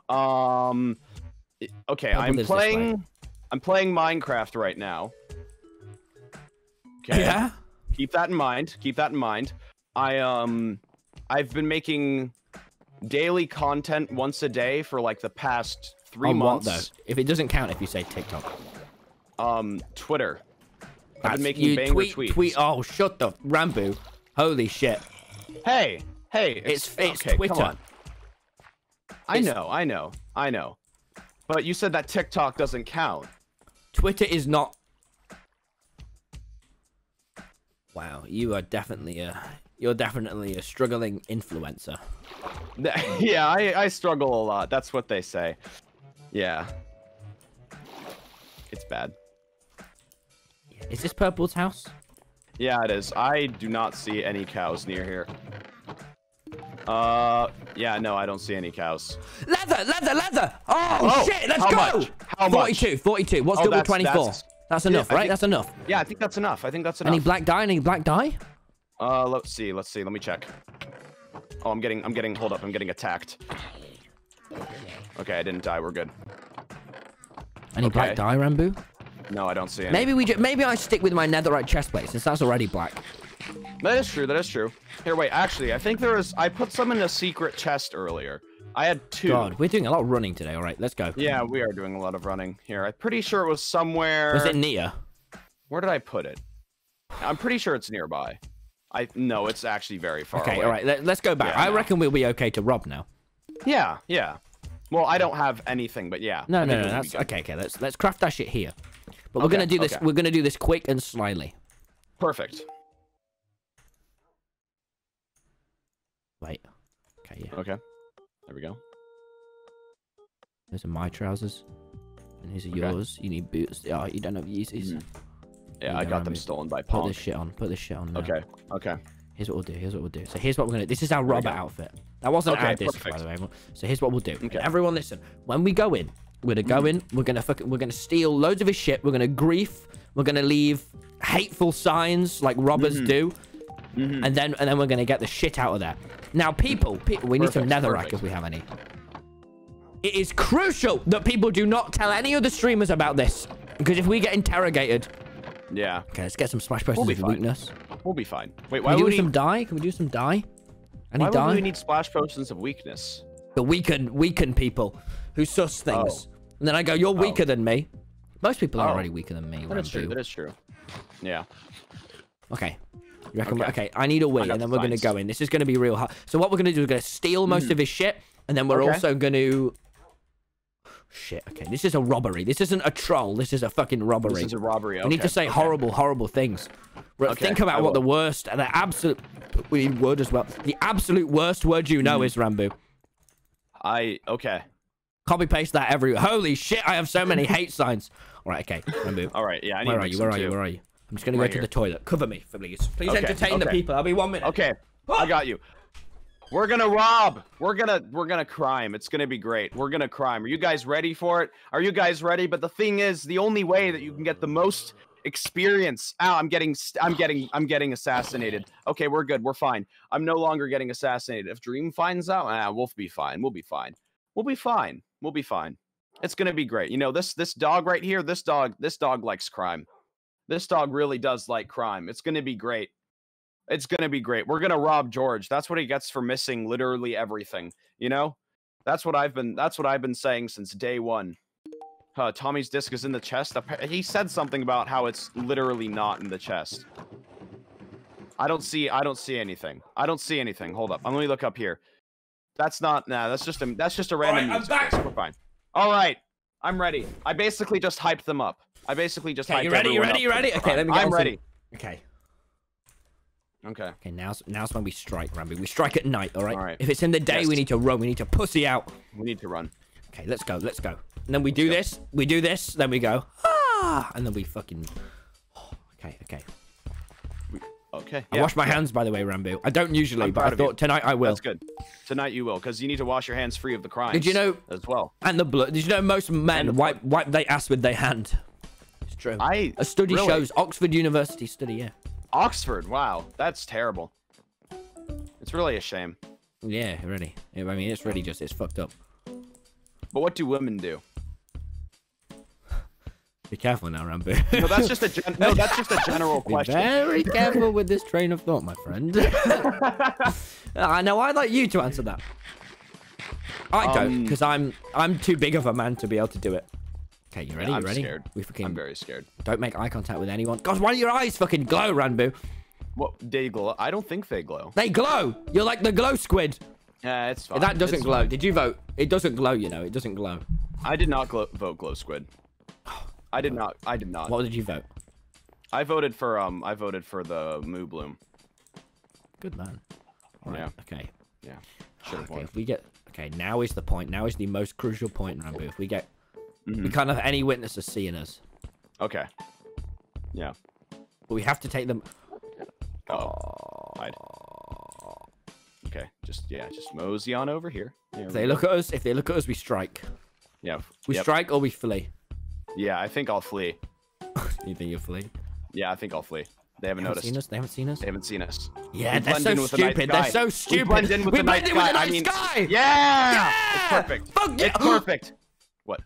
okay, I'm playing Minecraft right now. Okay. Yeah? Keep that in mind. Keep that in mind. I've been making daily content once a day for like the past 3 months. What, though? If it doesn't count if you say TikTok. Twitter. I've been making banger tweets. Oh, shut the Ranboo. Holy shit. Hey, it's okay, Twitter. Come on. I know. But you said that TikTok doesn't count. Twitter is not... Wow, you are definitely you're definitely a struggling influencer. Yeah, I struggle a lot. That's what they say. Yeah. It's bad. Is this Purple's house? Yeah, it is. I do not see any cows near here. Yeah, no, I don't see any cows. Leather! Oh shit, let's how go! Much? How 42. What's double 24? That's enough, right? That's enough. Yeah, I think that's enough. Any black dye? Let's see. Let me check. Oh, I'm getting, hold up, I'm getting attacked. Okay, I didn't die, we're good. Any black dye, Ranboo? No, I don't see any. Maybe I stick with my netherite chestplate since that's already black. That is true. Here, wait, actually, I think I put some in a secret chest earlier. I had 2. God, we're doing a lot of running today. All right, let's go. Yeah, we are doing a lot of running here. I'm pretty sure it was somewhere... Was it near? Where did I put it? I'm pretty sure it's nearby. No, it's actually very far away. Okay, all right, let's go back. Yeah, I reckon we'll be okay to rob now. Yeah. Well, I don't have anything, but yeah. No, that's... Okay, let's craft that shit here. But we're gonna do this. We're gonna do this quick and slyly. Perfect. Wait. Okay, yeah. Okay. There we go. Those are my trousers. And these are yours. You need boots. Oh, you don't have Yeezys. Yeah, I got them stolen by Punk. Put this shit on now. Okay. Here's what we'll do. So here's what we're gonna do. This is our robber outfit. That wasn't our disc, by the way. So here's what we'll do. Okay. Everyone listen. When we go in, we're gonna steal loads of his shit. We're gonna grief. We're gonna leave hateful signs like robbers do. And then we're gonna get the shit out of there. Now, people, we need some netherrack if we have any. It is crucial that people do not tell any other streamers about this, because if we get interrogated. Yeah. Okay, let's get some splash potions of weakness. We'll be fine. Wait, why would we do some dye? Can we do some dye? Any dye? Why would we need splash potions of weakness? The weaken people who suss things. And then I go, you're weaker than me. Most people are already weaker than me. That is true. Yeah. Okay. You reckon? Okay, I need a wee, and then we're going to go in. This is going to be real hard. So what we're going to do is we're going to steal most of his shit, and then we're also going to... Shit, okay. This is a robbery. This isn't a troll. This is a fucking robbery. This is a robbery, okay. We need to say horrible things. Think about what the worst, and the absolute... We need word as well. The absolute worst word you know is Ranboo. Okay. Copy paste that everywhere. Holy shit, I have so many hate signs. All right, okay. Ranboo. All right, yeah, I need Where are you? I'm just going to go to the toilet. Cover me, please. Please entertain the people. I'll be 1 minute. Okay, I got you. We're gonna rob. We're gonna crime. It's gonna be great. We're gonna crime. Are you guys ready for it? Are you guys ready? But the thing is, the only way that you can get the most experience... Ow, I'm getting assassinated. Okay, we're good. We're fine. I'm no longer getting assassinated. If Dream finds out, we'll be fine. We'll be fine. It's gonna be great. You know, this dog right here, this dog likes crime. This dog really does like crime. It's gonna be great. We're gonna rob George. That's what he gets for missing literally everything. You know, that's what I've been saying since day one. Tommy's disc is in the chest. He said something about how it's literally not in the chest. I don't see anything. I don't see anything. Hold up. Let me look up here. That's not. Nah, that's just a random. Right, I'm back. We're fine. All right, I'm ready. I basically just hyped them up. I basically just hyped. You ready? You ready? You ready? Okay, let me. I'm ready. Okay. Okay. Okay. Now's when we strike, Ranboo. We strike at night. All right. All right. If it's in the day, Yes. we need to run. We need to pussy out. We need to run. Okay, let's go. Let's go. And then we do this. We do this. Then we go. Ah! And then we fucking. Okay. Okay. Okay. I wash my hands, by the way, Ranboo. I don't usually, but I thought tonight I will. That's good. Tonight you will, because you need to wash your hands free of the crimes. Did you know? As well. And the blood. Did you know most men wipe their ass with their hand? It's true. A study shows. Oxford University study. Yeah. Oxford. Wow, that's terrible. It's really a shame. Yeah, really. I mean, it's really just it's fucked up. But what do women do? Be careful now, Ranboo. No, that's just a general question. Be very careful with this train of thought, my friend. I know. I'd like you to answer that. I don't, because I'm too big of a man to be able to do it. Okay, you ready? Yeah, you ready? Scared. I'm very scared. Don't make eye contact with anyone. God, why do your eyes fucking glow, Ranboo? What? They glow? I don't think they glow. They glow. You're like the glow squid. Yeah, it's fine. That doesn't glow. Fine. Did you vote? It doesn't glow, you know. It doesn't glow. I did not vote glow squid. I did not. I did not. What did you vote? I voted for the Moo Bloom. Good man. All right. Yeah. Okay. Yeah. Should have won. If we get now is the point. Now is the most crucial point, Ranboo. If we get we can't have any witnesses seeing us. Okay. Yeah. But we have to take them. Okay. Just mosey on over here. If they look at us, we strike. Yeah. We strike or we flee. Yeah, I think I'll flee. You think you'll flee? Yeah, I think I'll flee. They haven't noticed. Seen us? They haven't seen us? They haven't seen us. Yeah, they're so stupid. They're so stupid. We blend in with the night sky. Yeah! It's perfect. Fuck yeah! It's perfect. What?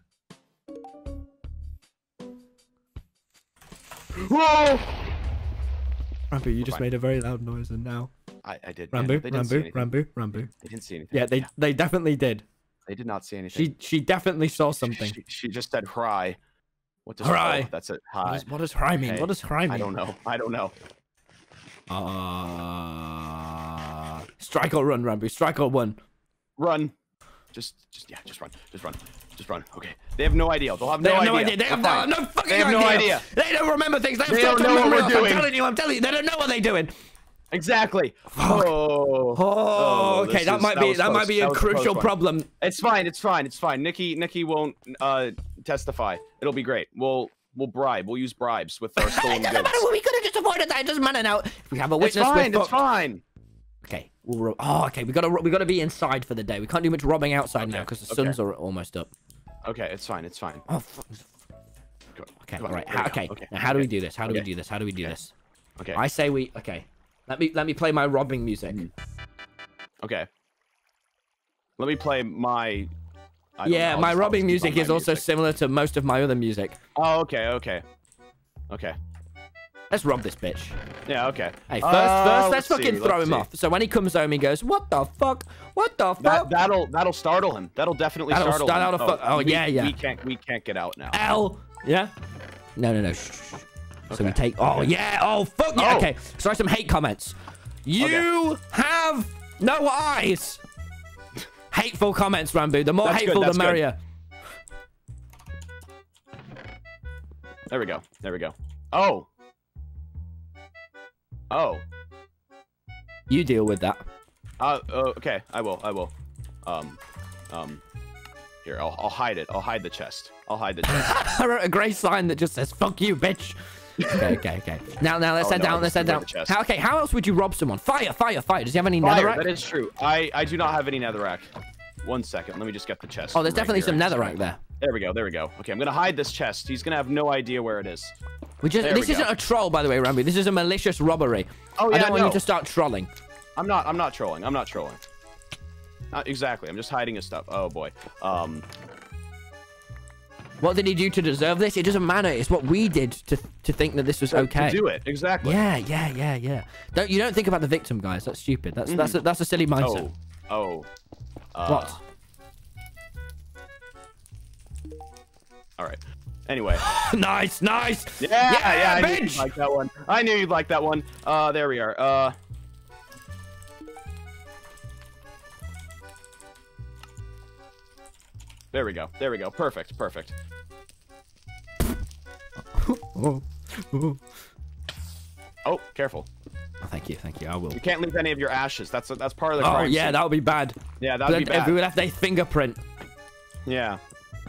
Whoa! Ranboo, you just made a very loud noise, and now. I did. Ranboo, They didn't see anything. Ranboo. They didn't see anything. Yeah, they definitely did. They did not see anything. She definitely saw something. She just said hry. What does hry? Oh, that's it. Hi. What does hry mean? Okay. What does hry mean? I don't know. I don't know. Strike or run, Ranboo. Strike or run. Run. Just run. Okay. They have no idea. They'll have no idea. They have no fucking idea. They have no idea. They don't remember things. They don't know what we're doing. I'm telling you. They don't know what they're doing. Exactly. Oh, okay. That might be a crucial problem. It's fine. Nikki won't testify. It'll be great. We'll bribe. We'll use bribes with our stolen goods. We could have just avoided that. It doesn't matter now. If we have a witness. It's fine. Okay. Okay. We gotta be inside for the day. We can't do much robbing outside now because the suns are almost up. Okay. It's fine. Oh. Okay. All right. Okay. Now, how do we do this? How do we do this? Okay. I say we. Okay. Let me play my robbing music. Okay. Let me play my. Yeah, my robbing music is also similar to most of my other music. Oh, okay. Let's rob this bitch. Yeah, okay. Hey, first, let's fucking throw him off. So when he comes home, he goes, "What the fuck? What the fuck?" That'll startle him. That'll definitely startle him. Yeah. We can't get out now. L. Yeah. No. Shh. So we take. Oh yeah. Oh fuck yeah. Okay. So some hate comments. You have no eyes. Hateful comments, Ranboo. The more hateful, the merrier. There we go. Oh. You deal with that. Okay. I will. Here, I'll hide it. I'll hide the chest. I wrote a grey sign that just says "fuck you, bitch." Okay. Now let's head down. How else would you rob someone? Fire. Does he have any netherrack? That is true. I do not have any netherrack. 1 second. Let me just get the chest. Oh, there's definitely some netherrack there. There we go. Okay, I'm gonna hide this chest. He's gonna have no idea where it is. This isn't a troll, by the way, Ranboo. This is a malicious robbery. Oh, yeah, I don't want you to start trolling. I'm not trolling. Not exactly. I'm just hiding his stuff. Oh boy. What did he do to deserve this? It doesn't matter. It's what we did to think that this was okay. To do it, exactly. Yeah. You don't think about the victim, guys. That's stupid. That's a silly mindset. Oh. What? All right. Anyway. Nice, nice. Yeah, I knew bitch. you'd like that one. I knew you'd like that one. There we are. There we go. There we go. Perfect. Perfect. Oh, Oh, careful. oh, thank you, thank you. I will. You can't leave any of your ashes. That's part of the Oh crime yeah, scene. that would be bad. Yeah, that would be bad. We would have their fingerprint. Yeah.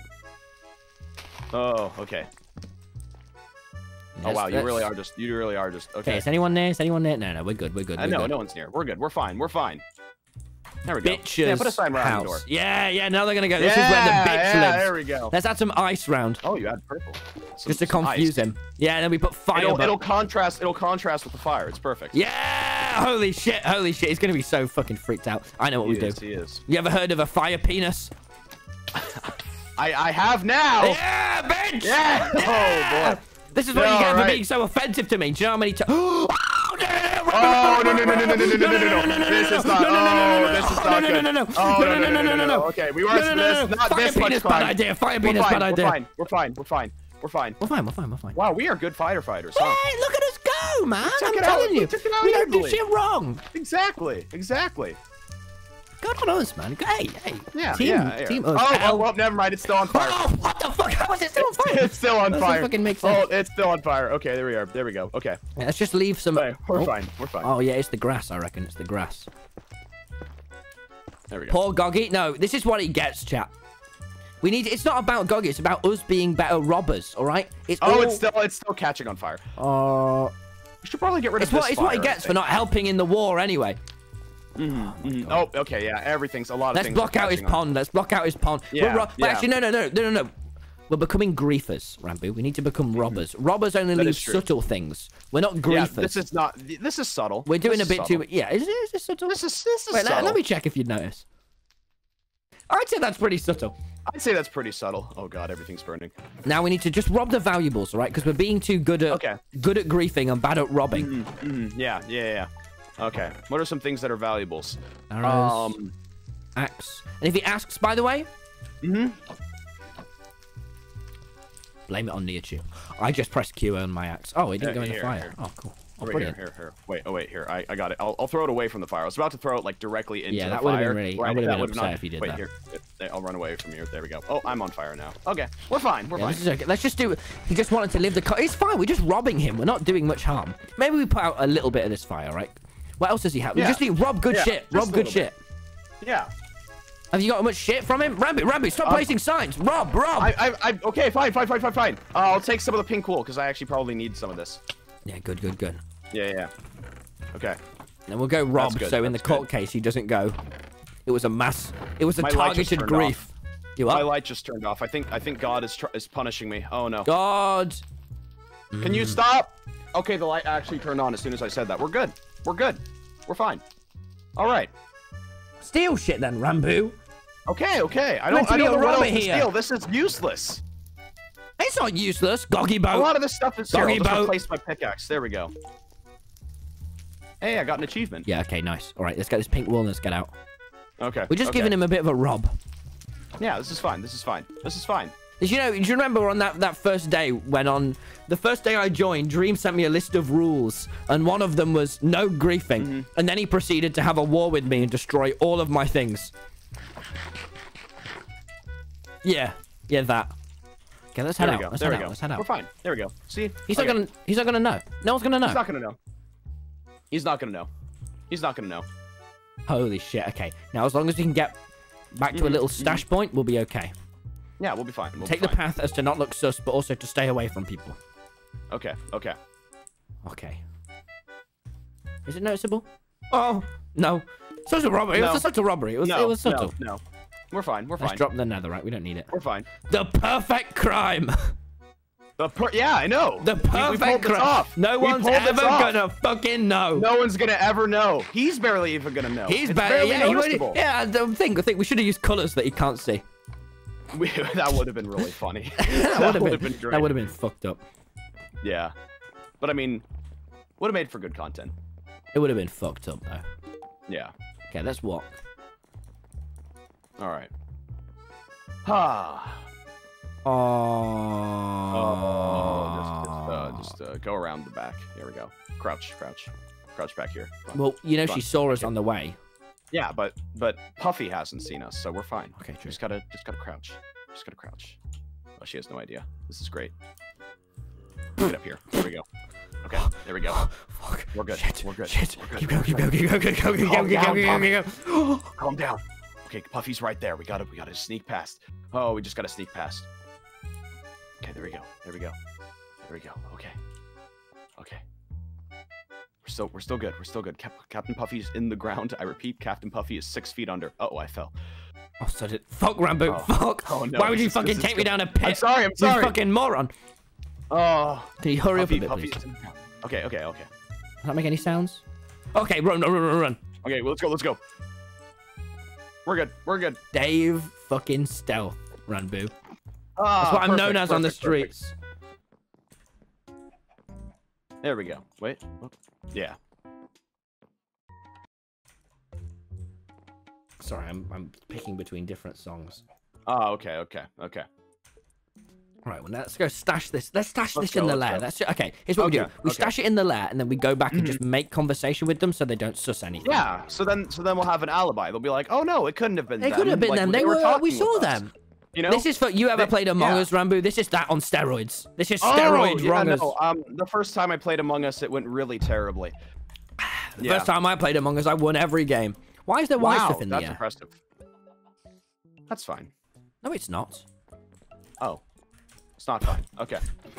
Oh, okay. Oh wow, you really are just. Okay. Okay, is anyone there? Is anyone there? No, we're good. We're good. No, no one's near. We're good. We're fine. We're fine. There we go. Bitches. Yeah, put a sign around the door. House. Yeah. Now they're gonna go. This is where the bitch lives. There we go. Let's add some ice round. Oh, you add purple. Just to confuse him. Yeah, and then we put fire. It'll contrast. It'll contrast with the fire. It's perfect. Yeah! Holy shit! Holy shit! He's gonna be so fucking freaked out. I know what we do. He is. You ever heard of a fire penis? I have now. Yeah, bitch! Yeah. Oh boy. This is what you get for being so offensive to me. Do you know how many times? Oh no! This is not. Oh, this is not good. No. Okay, we weren't. Not this much crime. Bad idea. Fire penis, bad idea. We're fine. We're fine. Wow, we are good fighters, huh? Hey, look at us go, man! I'm it telling out. you, We took it out we don't do easily. shit wrong. Exactly. God on us, man. Hey. Yeah. Team us. Oh, well, never mind. It's still on fire. Oh, what the fuck? How is it still on fire? It's still on That fire. doesn't fucking make sense. Oh, it's still on fire. Okay, there we are. There we go. Okay. Yeah, let's just leave some. Okay, we're Oh. fine. We're fine. Oh yeah, it's the grass. I reckon it's the grass. There we go. Poor Goggy. No, this is what he gets, chat. We need. It's not about Goggy. It's about us being better robbers. All right. It's all... it's still catching on fire. We should probably get rid of this. It's what he gets for not helping in the war anyway. Oh, okay, yeah. Everything's a lot of Let's things. block out his pond. Let's block out his pond. Yeah, Actually, no. We're becoming griefers, Ranboo. We need to become robbers. Robbers only leave subtle things. We're not griefers. Yeah, this is not. This is subtle. We're doing a bit too. Yeah, is this subtle? This is Wait, subtle. let me check if you'd notice. I'd say that's pretty subtle. I'd say that's pretty subtle. Oh god, everything's burning. Now we need to just rob the valuables, all right? Because we're being too good at griefing and bad at robbing. Yeah. Okay. What are some things that are valuables? Arrows, axe. And if he asks, by the way, blame it on Niachu. I just pressed Q on my axe. Oh, it didn't go in the fire. Oh, cool. Oh, brilliant. Here. Wait, here. I got it. I'll throw it away from the fire. I was about to throw it like directly into the fire. Yeah, that would have been really. I would have been upset if you did that. Wait, here. I'll run away from here. There we go. Oh, I'm on fire now. Okay, we're fine. We're fine. This is okay. Let's just do it. He just wanted to live the. It's fine. We're just robbing him. We're not doing much harm. Maybe we put out a little bit of this fire, right? What else does he have? We just need rob good shit. Rob good shit. Yeah. Have you got much shit from him? Ranboo, stop placing signs. Rob. Okay, fine. I'll take some of the pink wool because I actually probably need some of this. Yeah, good. Yeah. Okay. And we'll go rob. So in the court case, he doesn't go. It was a mass. It was a targeted grief. My light just turned off. I think God is punishing me. Oh no. God. Can you stop? Okay, the light actually turned on as soon as I said that. We're good. We're fine. All right. Steal shit then, Ranboo. Okay. I don't know what else to steal. This is useless. It's not useless. Goggy boat. A lot of this stuff is Goggy here. boat. I'll just replace my pickaxe. There we go. Hey, I got an achievement. Yeah, okay, nice. All right, let's get this pink wool and let's get out. Okay. We're just giving him a bit of a rob. Yeah, this is fine. Do you remember on that first day the first day I joined, Dream sent me a list of rules, and one of them was no griefing, and then he proceeded to have a war with me and destroy all of my things. Yeah, that. Okay, let's head out. Let's head out. We're fine. There we go. See? He's not gonna know. No one's gonna know. He's not gonna know. Holy shit. Okay. Now, as long as we can get back to a little stash point, we'll be okay. Yeah, we'll be fine. Take the path as to not look sus, but also to stay away from people. Okay. Okay. Is it noticeable? Oh, no. Such a robbery. It was such a robbery. It was subtle. No. We're fine. Let's drop the netherite. We don't need it. We're fine. The perfect crime. Yeah, I know. The perfect crime. No one's ever gonna fucking know. No one's gonna ever know. He's barely even gonna know. He's barely noticeable. Yeah, I think we should have used colors that he can't see. That would have been really funny. that would have been great. That would have been fucked up. Yeah. But I mean, would have made for good content. It would have been fucked up though. Yeah. Okay, let's walk. All right. Just go around the back. Here we go. Crouch back here. Well, you know she saw us on the way. Yeah, but Puffy hasn't seen us, so we're fine. Okay, true. Just gotta crouch. Just gotta crouch. Oh, she has no idea. This is great. Get up here. There we go. Okay, there we go. Fuck. We're good. Shit. We're good. Shit. We're good. Keep going. Calm down. Okay, Puffy's right there. We gotta sneak past. Oh, we just gotta sneak past. Okay, there we go. Okay. We're still good. Captain Puffy's in the ground. I repeat, Captain Puffy is 6 feet under. Uh oh, I fell. Oh, so did... Fuck, Ranboo. Oh. Fuck. Oh, no. Why would you fucking take me down a pit? I'm sorry. You fucking moron. Oh. Can you hurry up a bit, Puffy's please? Okay. Does that make any sounds? Okay, run. Okay, well, let's go. We're good. Dave fucking Stealth, Ranboo. Ah, That's what I'm known as on the streets. There we go. Wait. Yeah. Sorry, I'm picking between different songs. Oh, okay. Right, well, let's go stash this. Let's stash this in the lair. Okay, here's what we do. We stash it in the lair, and then we go back and just make conversation with them so they don't suss anything. Yeah, so then we'll have an alibi. They'll be like, oh no, it couldn't have been them. It could have been them. We saw them. You know? This is for... You ever played Among Us, Ranboo? This is that on steroids. This is steroid wrongers. No. The first time I played Among Us, it went really terribly. The first time I played Among Us, I won every game. Why is there white stuff in the air? That's impressive. That's fine. No, it's not. Oh. It's not fine. Okay.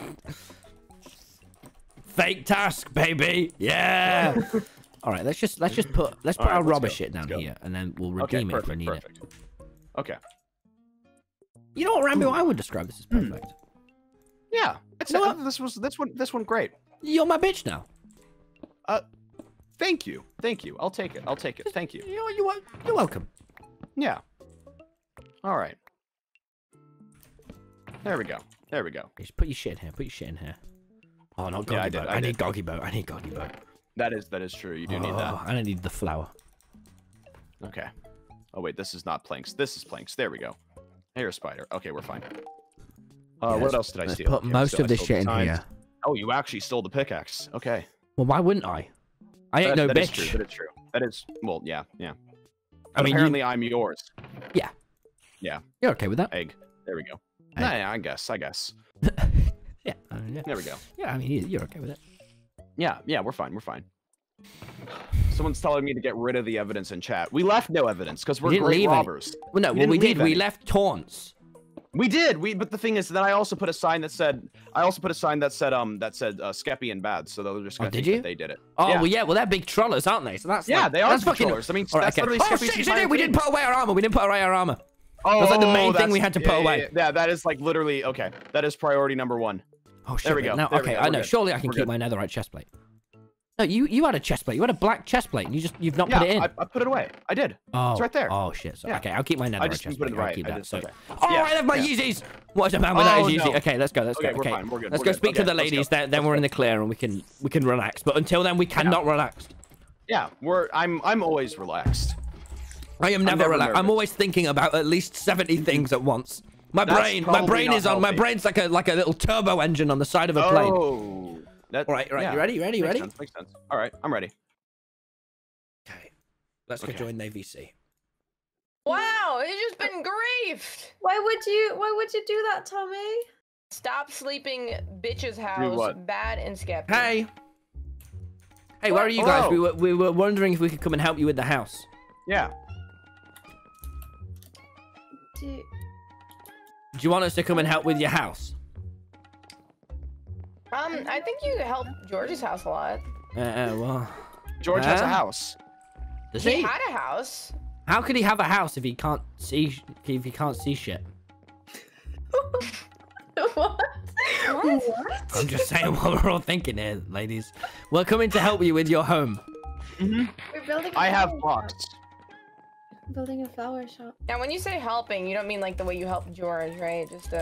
Fake task, baby. Yeah. All right, let's put our robber shit down here, and then we'll redeem it if we need it. Okay. You know what, Ranboo? I would describe this as perfect. Yeah. This one great. You're my bitch now. Thank you. I'll take it. Thank you. You're welcome. Yeah. All right. There we go. Just put your shit in here. Oh, not Goggy Boat. I need Goggy Boat. That is true. You do need that. I don't need the flour. Okay. Oh wait, this is not planks. This is planks. There we go. Here's spider. Okay, we're fine. What else did I steal? Put most of this shit in here. Oh, you actually stole the pickaxe. Okay. Well, why wouldn't I? I ain't no bitch. That is true. That is well, yeah. I mean, apparently I'm yours. Yeah. You're okay with that? Egg. There we go. Yeah, I guess. Yeah. There we go. Yeah, I mean, you're okay with it. Yeah, we're fine. Someone's telling me to get rid of the evidence in chat. We left no evidence because we're great robbers. Well, no, we did. We left taunts. We did. But the thing is that I also put a sign that said Skeppy and Bad, so they're just gonna think that they did it. Oh, yeah. Well, they're big trollers, aren't they? So that's they are that's big trollers. I mean, that's literally Skeppy's entire we didn't put away our armor. Oh, that's like the main thing we had to put away. Yeah, that is like literally okay. That is priority number 1. Oh shit! There we go. Now, okay, I know. Surely I can keep my netherite chestplate. No, you had a chestplate. You had a black chestplate, and you've not put it in. I put it away. I did. Oh, it's right there. Oh shit! So, okay, I'll keep my netherite chestplate. I'll keep that. Okay. I left my Yeezys. What is a man without his Yeezy? Okay, let's go. Okay, we're fine. We're good. Let's go speak to the ladies. Then we're in the clear and we can relax. But until then, we cannot relax. Yeah, I'm always relaxed. I am never relaxed. I'm always thinking about at least 70 things at once. My brain is on. My brain's like a little turbo engine on the side of a plane. Oh. All right. You ready? Makes sense. All right, I'm ready. Okay, let's go join the VC. Wow, it's just been griefed. Why would you do that, Tommy? Stop sleeping, bitch's house. Bad and skeptic. Hey, where are you guys? We were wondering if we could come and help you with the house. Yeah. Do you want us to come and help with your house? I think you help George's house a lot. Well... George has a house. Does he? He had a house. How could he have a house if he can't see shit? What? I'm just saying what we're all thinking here, ladies. We're coming to help you with your home. We're building I have blocks. Building a flower shop. Now, when you say helping, you don't mean like the way you help George, right? Just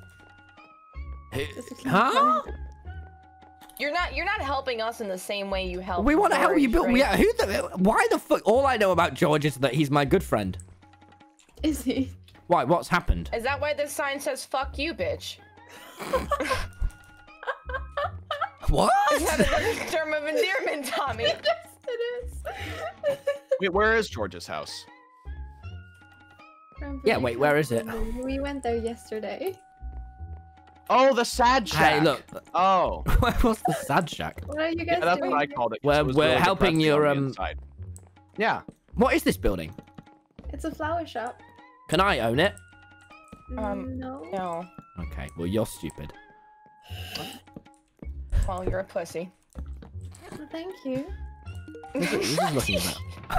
Huh? You're not helping us in the same way you help. We want to help you build. Right? Yeah. Why the fuck? All I know about George is that he's my good friend. Is he? Why? What's happened? Is that why this sign says "fuck you, bitch"? What? Is that another term of endearment, Tommy? Yes, it is. Wait, where is George's house? Yeah, wait, where is it? We went there yesterday. Oh, the sad shack. Hey, look. Oh. What's the sad shack? What are you Yeah, guys that's doing? what I called it. 'Cause We're- it was we're really helping depressing your, on the inside. Yeah. What is this building? It's a flower shop. Can I own it? No. No. Okay, well, you're stupid. Well, you're a pussy. Well, thank you. This is looking about.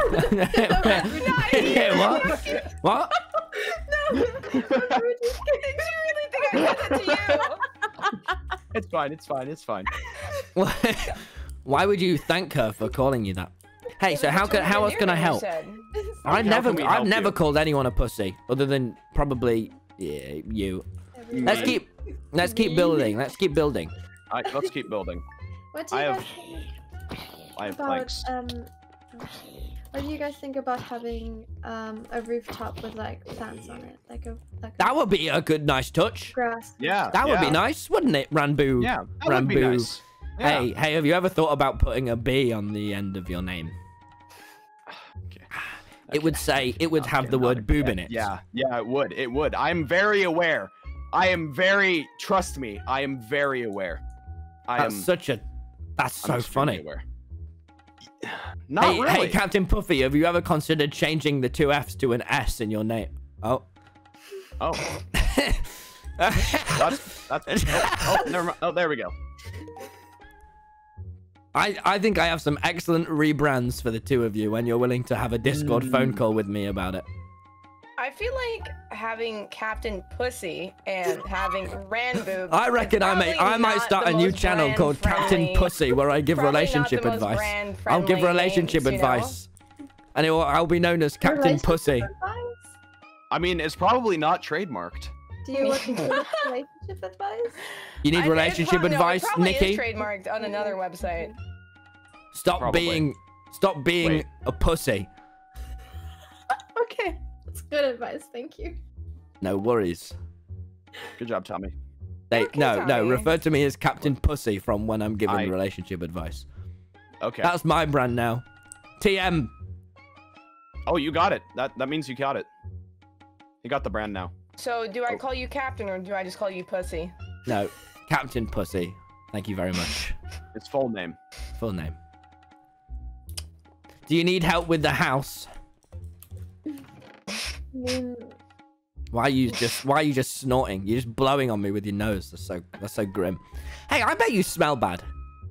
What? What? No. Did you really think I said that to you? It's fine. It's fine. It's fine. Why would you thank her for calling you that? Hey, so how else can I help? I've can we help never you? called anyone a pussy, other than probably you. Let's keep building. Let's keep building. All right, let's keep building. What do you I guys have- think I have about planks. what do you guys think about having a rooftop with like plants on it, like a That would be a good, nice touch. grass? Yeah. That would be yeah. nice, wouldn't it, Ranboo? Yeah, that would be Ranboo. nice. Yeah. Hey, have you ever thought about putting a B on the end of your name? Okay. It would say, it would have the word boob in it. Yeah, it would. It would. I'm very aware. Trust me, I am very aware. That's so extremely funny. aware. Not really. Hey, Captain Puffy, have you ever considered changing the 2 F's to an S in your name? Oh. Oh. Never mind. Oh, there we go. I think I have some excellent rebrands for the 2 of you when you're willing to have a Discord phone call with me about it. I feel like having Captain Pussy and having Ranboo. I reckon I might start a new channel called Captain Pussy where I give relationship advice. I'll give relationship advice. And I'll be known as Captain Pussy. I mean, it's probably not trademarked. Do you want relationship advice? You need relationship advice, Nikki? It's trademarked on another website. Stop being a pussy. Okay, that's good advice. Thank you. No worries. Good job, Tommy. No, Tommy. refer to me as Captain Pussy from when I'm giving relationship advice. Okay. That's my brand now. TM. Oh, you got it. That means you got it. You got the brand now. So, do I call you Captain or do I just call you Pussy? No, Captain Pussy. Thank you very much. It's full name. Full name. Do you need help with the house? Why are you just snorting? You're just blowing on me with your nose. That's so grim. Hey, I bet you smell bad.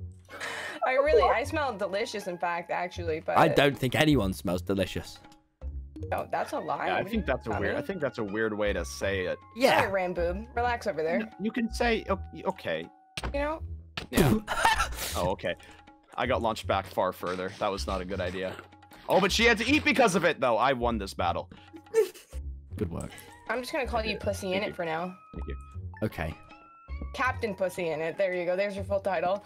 I smell delicious, in fact, actually, but I don't think anyone smells delicious. No, that's a lie. Yeah, I What do think you that's a weird. I think that's a weird way to say it. Yeah. Sorry, Ranboo. Relax over there. You can say okay. You know? Yeah. Oh, okay. I got launched back far further. That was not a good idea. Oh, but she had to eat because of it, though. I won this battle. Good work. I'm just gonna call you TommyInnit for now. Thank you. Okay. Captain TommyInnit. There you go. There's your full title.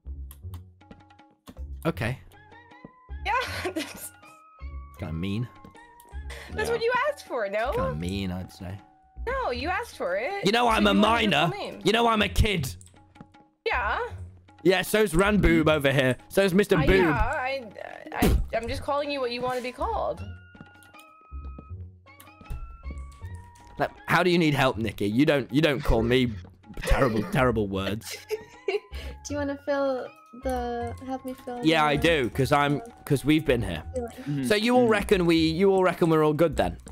Okay. Yeah. That's Kind of mean. what you asked for, no? Kind of mean, I'd say. No, you asked for it. You know I'm So a you wanted your minor. full name. You know I'm a kid. Yeah. Yeah, so's Ranboob over here. So's Mr. Boob. Yeah, I'm just calling you what you want to be called. Like, how do you need help, Nikki? You don't call me terrible words. Do you want to help me fill? Yeah, I do, because we've been here. Feeling? So you all reckon we're all good then?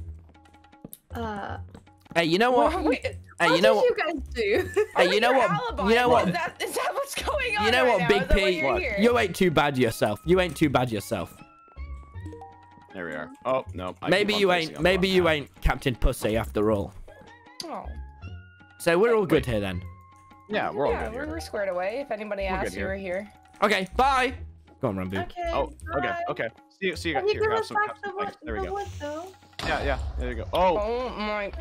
Hey, you know what? Hey, you know what what? did you guys do? Hey, you know what? Alibi. You know what? Is that what's going on? You know right what, now? Big Is that why P? you're here? You ain't too bad yourself. You ain't too bad yourself. There we are. Oh no. Maybe you ain't. Maybe you ain't Captain Pussy after all. Oh. So we're all good here then. Yeah, we're all Yeah, good here. we're squared away. If anybody asks, good you here. were here. Okay, bye. Go on, Ranboo. Okay. Oh, okay, bye. okay. See you Can guys. you Here, give have us some. back the wood, There we go. though? Yeah. There you go. Oh. Oh my.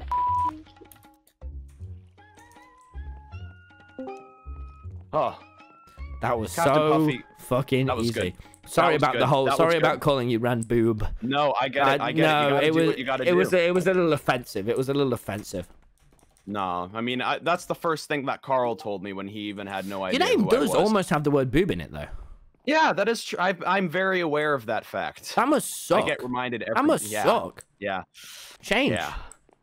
Oh. That was Captain so Puffy, fucking that was easy. good. Sorry was about good. the whole. That Sorry was about good. calling you Ranboob. No, I get it. I get no, it. You gotta it do was. what you gotta It was. do. It was a little offensive. It was a little offensive. No, I mean that's the first thing that Carl told me when he even had no idea. Your name who I does was. almost have the word boob in it, though. Yeah, that is true. I'm very aware of that fact. That must suck. I get reminded every. That must suck. Yeah. Change. Yeah.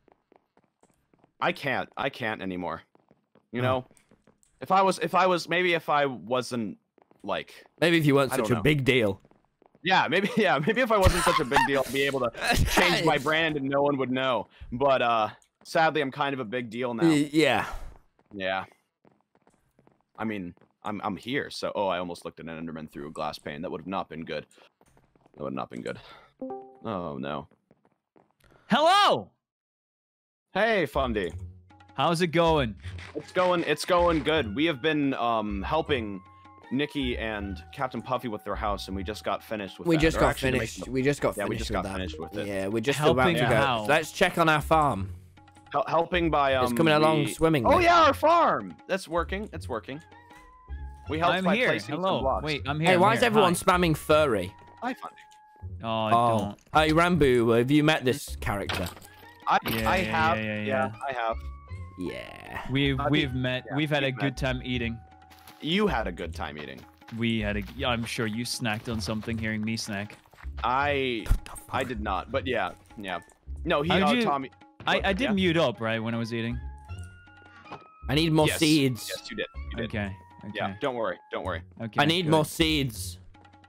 I can't anymore. You know, if I wasn't like. Maybe if you weren't I such don't a know. big deal. Yeah, maybe if I wasn't such a big deal, I'd be able to change my brand and no one would know. But sadly, I'm kind of a big deal now. Yeah. Yeah. I mean, I'm here, so I almost looked at an Enderman through a glass pane. That would have not been good. That would have not been good. Oh no. Hello. Hey, Fundy. How's it going? It's going good. We have been helping Nikki and Captain Puffy with their house, and we just got finished with We that. just Or got actually, finished. We just got Yeah, finished. we just with got that. finished with it. Yeah, we're just Helping about to go. how? So let's check on our farm. Helping by It's coming along swimmingly. Oh yeah, our farm. That's working. It's working. We helped I'm by here. placing some Hello. blocks. Wait, I'm here. Hey, I'm why here. is everyone Hi. spamming furry? Hi, Fundy. Oh, I Oh, don't. hey Ranboo, have you met this character? I Yeah, have. yeah. I have. Yeah. We've met. yeah, we've had a we've good met. time eating. You had a good time eating. We had a. I'm sure you snacked on something hearing me snack. I did not, but yeah. No, he. How'd you- Tommy. I did yeah. mute up right when I was eating. I need more Yes. seeds. Yes, you did. You did. Okay. Yeah. Don't worry. Okay. I need good. more seeds.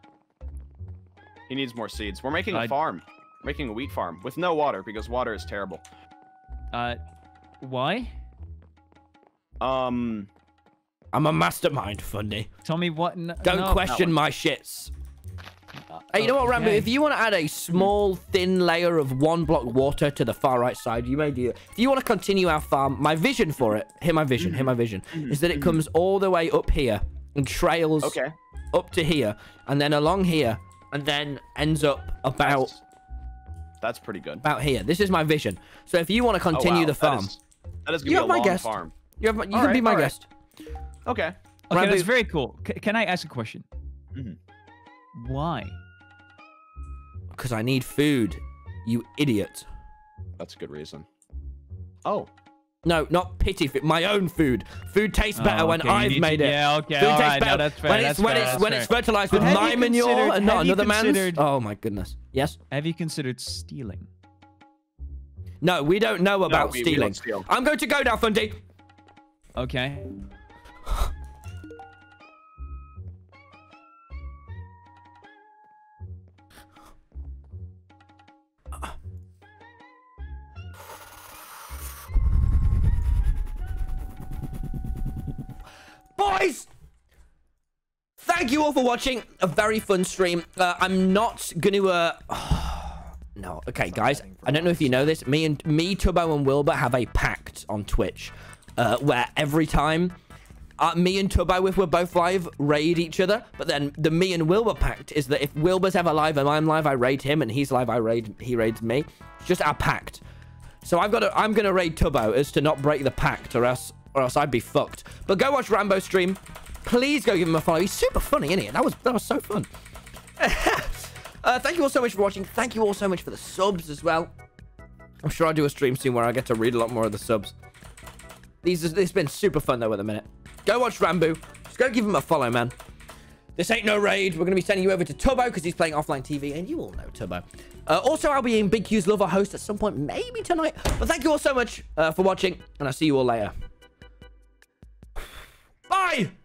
He needs more seeds. We're making a I- farm. Making a wheat farm with no water because water is terrible. Why? I'm a mastermind, Fundy. Tommy, what? Don't question my shits. Hey, you know what, Ranboo? okay. If you want to add a small, thin layer of 1 block water to the far right side, you may do it. If you want to continue our farm, my vision for it, hear my vision, is that it comes all the way up here and trails up to here, and then along here, and then ends up about That's pretty good. here. This is my vision. So if you want to continue the farm, That is you gonna have be a my long guest. farm. you can be my guest. Okay. Okay, Ranboo- that's very cool. Can I ask a question? Mhm. Why? Because I need food, you idiot. That's a good reason. Oh. No, not pity food. My own food. Food tastes better when okay, you I've need made to- it. yeah, okay, Food all tastes right, no, better that's fair, when that's it's when fair, it's that's when fair. it's fertilized But with have my you manure considered- and not have you another man's. considered- Oh my goodness. Yes. Have you considered stealing? No, we don't know about we stealing. don't steal. I'm going to go now, Fundy. Okay. Boys, thank you all for watching a very fun stream. I'm not gonna no, okay guys, I don't know if you know this, me, Tubbo and Wilbur have a pact on Twitch where every time me and Tubbo, if we're both live, raid each other, but then the me and Wilbur pact is that if Wilbur's ever live and I'm live, I raid him, and he's live, he raids me. It's just our pact. So I'm gonna raid Tubbo as to not break the pact, or else I'd be fucked. But go watch Ranboo stream. Please go give him a follow. He's super funny, isn't he? That was so fun. Thank you all so much for watching. Thank you all so much for the subs as well. I'm sure I'll do a stream soon where I get to read a lot more of the subs. This has been super fun though at the minute. Go watch Ranboo. Just go give him a follow, man. This ain't no raid. We're going to be sending you over to Tubbo because he's playing offline TV, and you all know Tubbo. Also, I'll be in Big Q's Lover host at some point, maybe tonight. But thank you all so much for watching, and I'll see you all later. Bye!